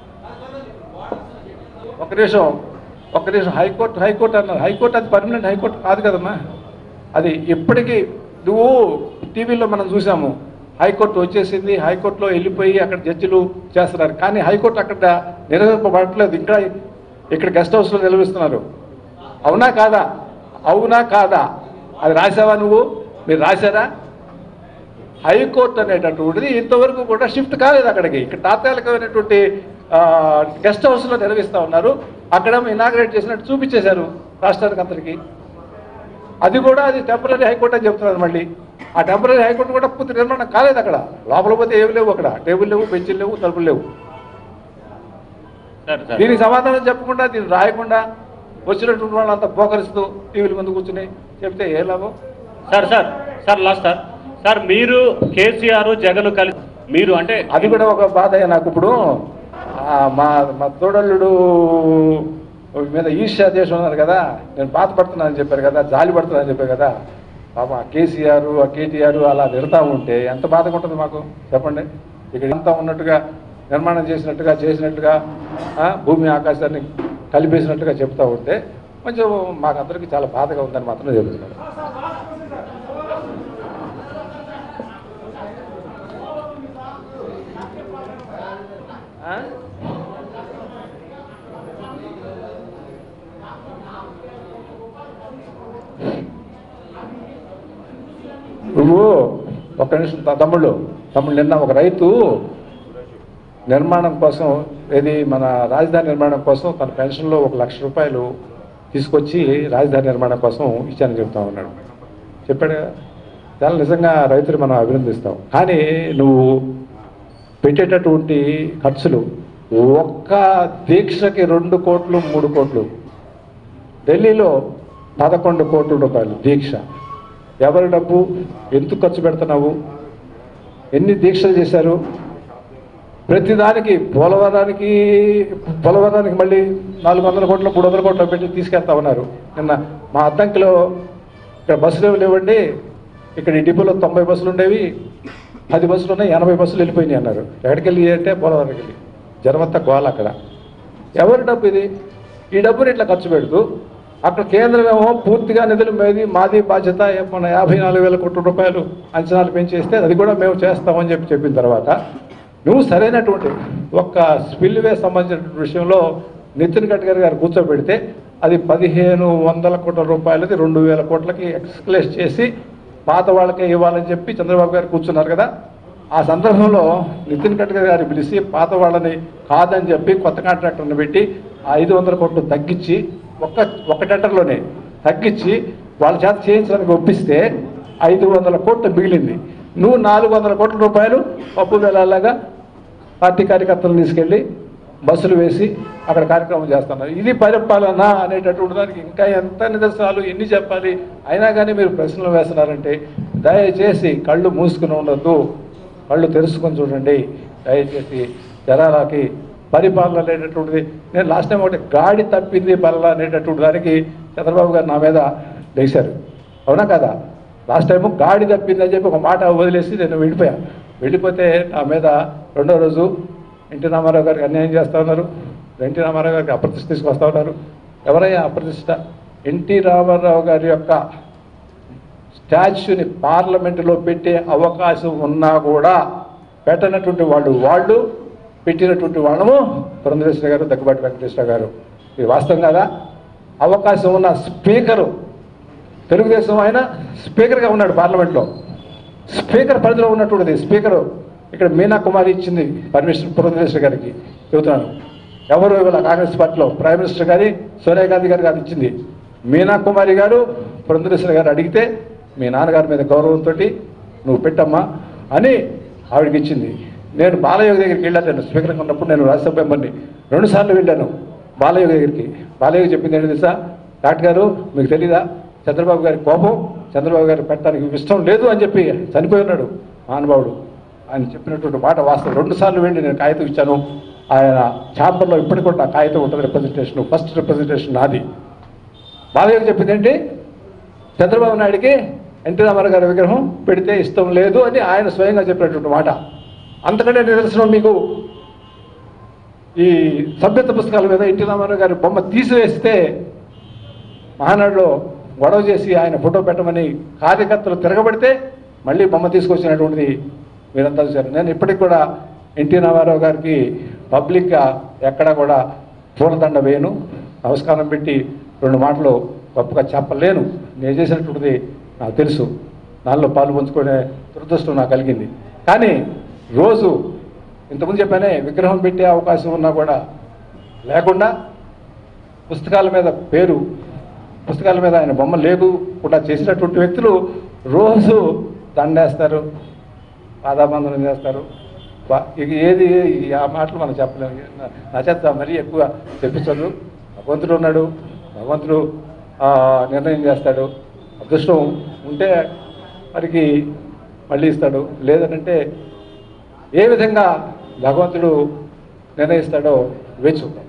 ఒక నిమిషం ఒక నిమిషం హైకోర్టు హైకోర్టు అన్నారు. హైకోర్టు అది పర్మనెంట్ హైకోర్టు కాదు కదమ్మా. అది ఇప్పటికీ నువ్వు టీవీలో మనం చూసాము, హైకోర్టు వచ్చేసింది, హైకోర్టులో వెళ్ళిపోయి అక్కడ జడ్జిలు చేస్తున్నారు. కానీ హైకోర్టు అక్కడ నిర్వహింపబడట్లేదు, ఇంకా ఇక్కడ గెస్ట్ హౌస్లో నిలవిస్తున్నారు. అవునా కాదా? అవునా కాదా? అది రాసావా నువ్వు? మీరు రాశారా? హైకోర్టు అనేటటువంటిది ఇంతవరకు కూడా షిఫ్ట్ కాలేదు అక్కడికి. ఇక్కడ తాత్కాలికమైనటువంటి గెస్ట్ హౌస్లో నిర్వహిస్తూ ఉన్నారు. అక్కడ ఇనాగ్రేట్ చేసినట్టు చూపించేశారు రాష్ట్రానికి అందరికీ. అది కూడా అది టెంపరీ హైకోర్టు అని చెప్తున్నారు. మళ్ళీ ఆ టెంపరీ హైకోర్టు కూడా పూర్తి నిర్మాణం కాలేదు. అక్కడ లోపల పోతే ఏమి లేవు, అక్కడ టేబుల్ లేవు, బెంచీలు లేవు, తలుపులు లేవు. దీనికి సమాధానం చెప్పకుండా, దీన్ని రాయకుండా వచ్చినటువంటి వాళ్ళంతా పోకరిస్తూ టీవీల ముందు కూర్చుని చెప్తే ఏ లాభం? Sir sir sir last sir sir మీరు కేసీఆర్ జగన్ కలిసి మీరు అంటే అది కూడా ఒక బాధ నాకు. ఇప్పుడు మా మా తోడల్లుడు మీద ఈర్ష్యా దేశం ఉన్నారు కదా, నేను బాధపడుతున్నానని చెప్పారు కదా, జాలి పడుతున్నానని చెప్పారు కదా. పాప ఆ కేసీఆర్ ఆ కేటీఆర్ అలా తిడతా ఉంటే ఎంత బాధగా ఉంటుంది మాకు చెప్పండి. ఇక్కడ అంతా ఉన్నట్టుగా నిర్మాణం చేసినట్టుగా చేసినట్టుగా భూమి ఆకాశాన్ని కలిపేసినట్టుగా చెప్తా ఉంటే కొంచెం మాకందరికీ చాలా బాధగా ఉందని మాత్రం చెప్తున్నాను. నువ్వు ఒక్క నిమిషం తమ్ముళ్ళు తమ్ముళ్ళు నిన్న ఒక రైతు నిర్మాణం కోసం, ఏది మన రాజధాని నిర్మాణం కోసం తన పెన్షన్లో ఒక లక్ష రూపాయలు తీసుకొచ్చి రాజధాని నిర్మాణం కోసం ఇచ్చానని చెప్తా ఉన్నాడు. చెప్పాడు కదా, చాలా నిజంగా రైతులు మనం అభినందిస్తాం. కానీ నువ్వు పెట్టేటటువంటి ఖర్చులు ఒక్క దీక్షకి రెండు కోట్లు మూడు కోట్లు, ఢిల్లీలో పదకొండు కోట్ల రూపాయలు దీక్ష. ఎవరి డబ్బు? ఎందుకు ఖర్చు పెడుతున్నావు? ఎన్ని దీక్షలు చేశారు? ప్రతిదానికి పోలవరానికి పోలవరానికి మళ్ళీ నాలుగు వందల కోట్లు మూడు వందల కోట్లు పెట్టి తీసుకెళ్తా ఉన్నారు. నిన్న మా అద్దంకిలో ఇక్కడ బస్సులు లేవండి, ఇక్కడ ఈ డిపోలో తొంభై బస్సులు ఉండేవి, పది బస్సులు ఉన్నాయి, ఎనభై బస్సులు వెళ్ళిపోయినాయి అన్నారు. ఎక్కడికి వెళ్ళి అంటే పోలవరానికి వెళ్ళి. జనమంతా గోల అక్కడ. ఎవరి డబ్బు ఇది? ఈ డబ్బుని ఇట్లా ఖర్చు పెడుతూ అక్కడ కేంద్రం ఏమో పూర్తిగా నిధులు మీది మాది బాధ్యత, మన యాభై నాలుగు వేల కోట్ల రూపాయలు అంచనాలు పెంచేస్తే అది కూడా మేము చేస్తామని చెప్పి చెప్పిన తర్వాత నువ్వు సరైనటువంటి ఒక్క స్పిల్వే సంబంధించిన విషయంలో నితిన్ గడ్కరీ గారు కూర్చోబెడితే అది పదిహేను వందల కోట్ల రూపాయలది రెండు వేల కోట్లకి ఎక్స్క్లేస్ చేసి పాత వాళ్ళకే ఇవ్వాలని చెప్పి చంద్రబాబు గారు కూర్చున్నారు కదా. ఆ సందర్భంలో నితిన్ గడ్కరీ గారు పిలిచి పాత వాళ్ళని కాదని చెప్పి కొత్త కాంట్రాక్టర్ని పెట్టి ఐదు వందల కోట్లు తగ్గించి ఒక్క ఒక టెండర్లోనే తగ్గించి వాళ్ళ చేత చేయించడానికి ఒప్పిస్తే ఐదు వందల కోట్లు మిగిలింది. నువ్వు నాలుగు వందల కోట్ల రూపాయలు పప్పు వేలాగా పార్టీ కార్యకర్తలను తీసుకెళ్ళి బస్సులు వేసి అక్కడ కార్యక్రమం చేస్తున్నారు. ఇది పరిపాలన అనేటటువంటి దానికి ఇంకా ఎంత నిదర్శనాలు ఎన్ని చెప్పాలి? అయినా కానీ మీరు ప్రశ్నలు వేస్తున్నారంటే దయచేసి కళ్ళు మూసుకుని ఉండొద్దు, కళ్ళు తెరుచుకొని చూడండి. దయచేసి జనాలకి పరిపాలన అనేటటువంటిది, నేను లాస్ట్ టైం ఒకటి గాడి తప్పింది బల్ల అనేటటువంటి దానికి చంద్రబాబు గారు నా మీద లేచారు. అవునా కదా? లాస్ట్ టైము గాడి తప్పింది అని చెప్పి ఒక మాట వదిలేసి నేను వెళ్ళిపోయాను. వెళ్ళిపోతే నా మీద రెండో రోజు ఎన్టీ రామారావు గారికి అన్యాయం చేస్తూ ఉన్నారు, ఎన్టీ రామారావు గారికి అప్రతిష్ట తీసుకొస్తా ఉన్నారు. ఎవరయ్యా అప్రతిష్ట? ఎన్టీ రామారావు గారి యొక్క స్టాచ్యూని పార్లమెంటులో పెట్టే అవకాశం ఉన్నా కూడా పెట్టనటువంటి వాళ్ళు వాళ్ళు పెట్టినటువంటి వాళ్ళము పురంధరేశ్వర గారు, దగ్గుబాటి వెంకటేశ్వర గారు. ఇది వాస్తవం కదా? అవకాశం ఉన్న స్పీకరు, తెలుగుదేశం ఆయన స్పీకర్గా ఉన్నాడు పార్లమెంట్లో, స్పీకర్ పరిధిలో ఉన్నటువంటిది స్పీకరు. ఇక్కడ మీనా కుమారి ఇచ్చింది పర్మిషన్ పురంధరేశ్వర గారికి చెబుతున్నాను. ఎవరు ఇవాళ కాంగ్రెస్ పార్టీలో ప్రైమ్ మినిస్టర్ గారి సోనియా గాంధీ గారు గారు ఇచ్చింది. మీనా కుమారి గారు పురంధరేశ్వర గారు అడిగితే మీ నాన్నగారి మీద గౌరవంతో నువ్వు పెట్టమ్మా అని ఆవిడకి ఇచ్చింది. నేను బాలయోగి దగ్గరికి వెళ్ళాను. నేను స్పీకర్గా ఉన్నప్పుడు నేను రాజ్యసభ మెంబర్ని రెండుసార్లు వెళ్ళాను. బాలయ్య దగ్గరికి. బాలయ్య చెప్పింది ఏంటి తెలుసా? డాక్టర్ గారు మీకు తెలీదా, చంద్రబాబు గారి కోపం చంద్రబాబు గారు పెట్టడానికి ఇష్టం లేదు అని చెప్పి చనిపోయి ఉన్నాడు మహానుభావుడు. ఆయన చెప్పినటువంటి మాట వాస్తవం. రెండు సార్లు వెళ్ళి నేను కాగితం ఇచ్చాను ఆయన ఛాంబర్లో. ఇప్పటికి కూడా నా కాగితం ఉంటుంది, రిప్రజెంటేషన్, ఫస్ట్ రిప్రజెంటేషన్ నాది. బాలయ్య చెప్పింది ఏంటి? చంద్రబాబు నాయుడికి ఎన్టీ రామారావు గారి విగ్రహం పెడితే ఇష్టం లేదు అని ఆయన స్వయంగా చెప్పినటువంటి మాట. అంతకంటే నిదర్శనం మీకు ఈ సభ్యత పుస్తకాల మీద ఎన్టీ రామారావు గారి బొమ్మ తీసివేస్తే మహానాడులో గొడవ చేసి ఆయన ఫోటో పెట్టమని కార్యకర్తలు తిరగబడితే మళ్ళీ బొమ్మ తీసుకొచ్చినటువంటిది మీరంతా చూశారు. నేను ఇప్పటికి కూడా ఎన్టీ రామారావు గారికి పబ్లిక్గా ఎక్కడా కూడా పూలదండ వేయను, నమస్కారం పెట్టి రెండు మాటలు గొప్పగా చెప్పలేను. నేను చేసినటువంటిది నాకు తెలుసు, దానిలో పాలు పంచుకునే దురదృష్టం నాకు కలిగింది. కానీ రోజు ఇంతకుముందు చెప్పానే విగ్రహం పెట్టే అవకాశం ఉన్నా కూడా లేకుండా పుస్తకాల మీద పేరు, పుస్తకాల మీద ఆయన బొమ్మ లేకుండా చేసినటువంటి వ్యక్తులు రోజు దండేస్తారు, పాదాబంధనం చేస్తారు. ఇక ఏది ఆ మాటలు మనం చెప్పలేము. నా చేత మరీ ఎక్కువ చెప్పించదు. భగవంతుడు ఉన్నాడు, భగవంతుడు నిర్ణయం చేస్తాడు. అదృష్టం ఉంటే వారికి మళ్ళీ ఇస్తాడు, లేదనంటే ఏ విధంగా భగవంతుడు నిర్ణయిస్తాడో వేచి చూద్దాం.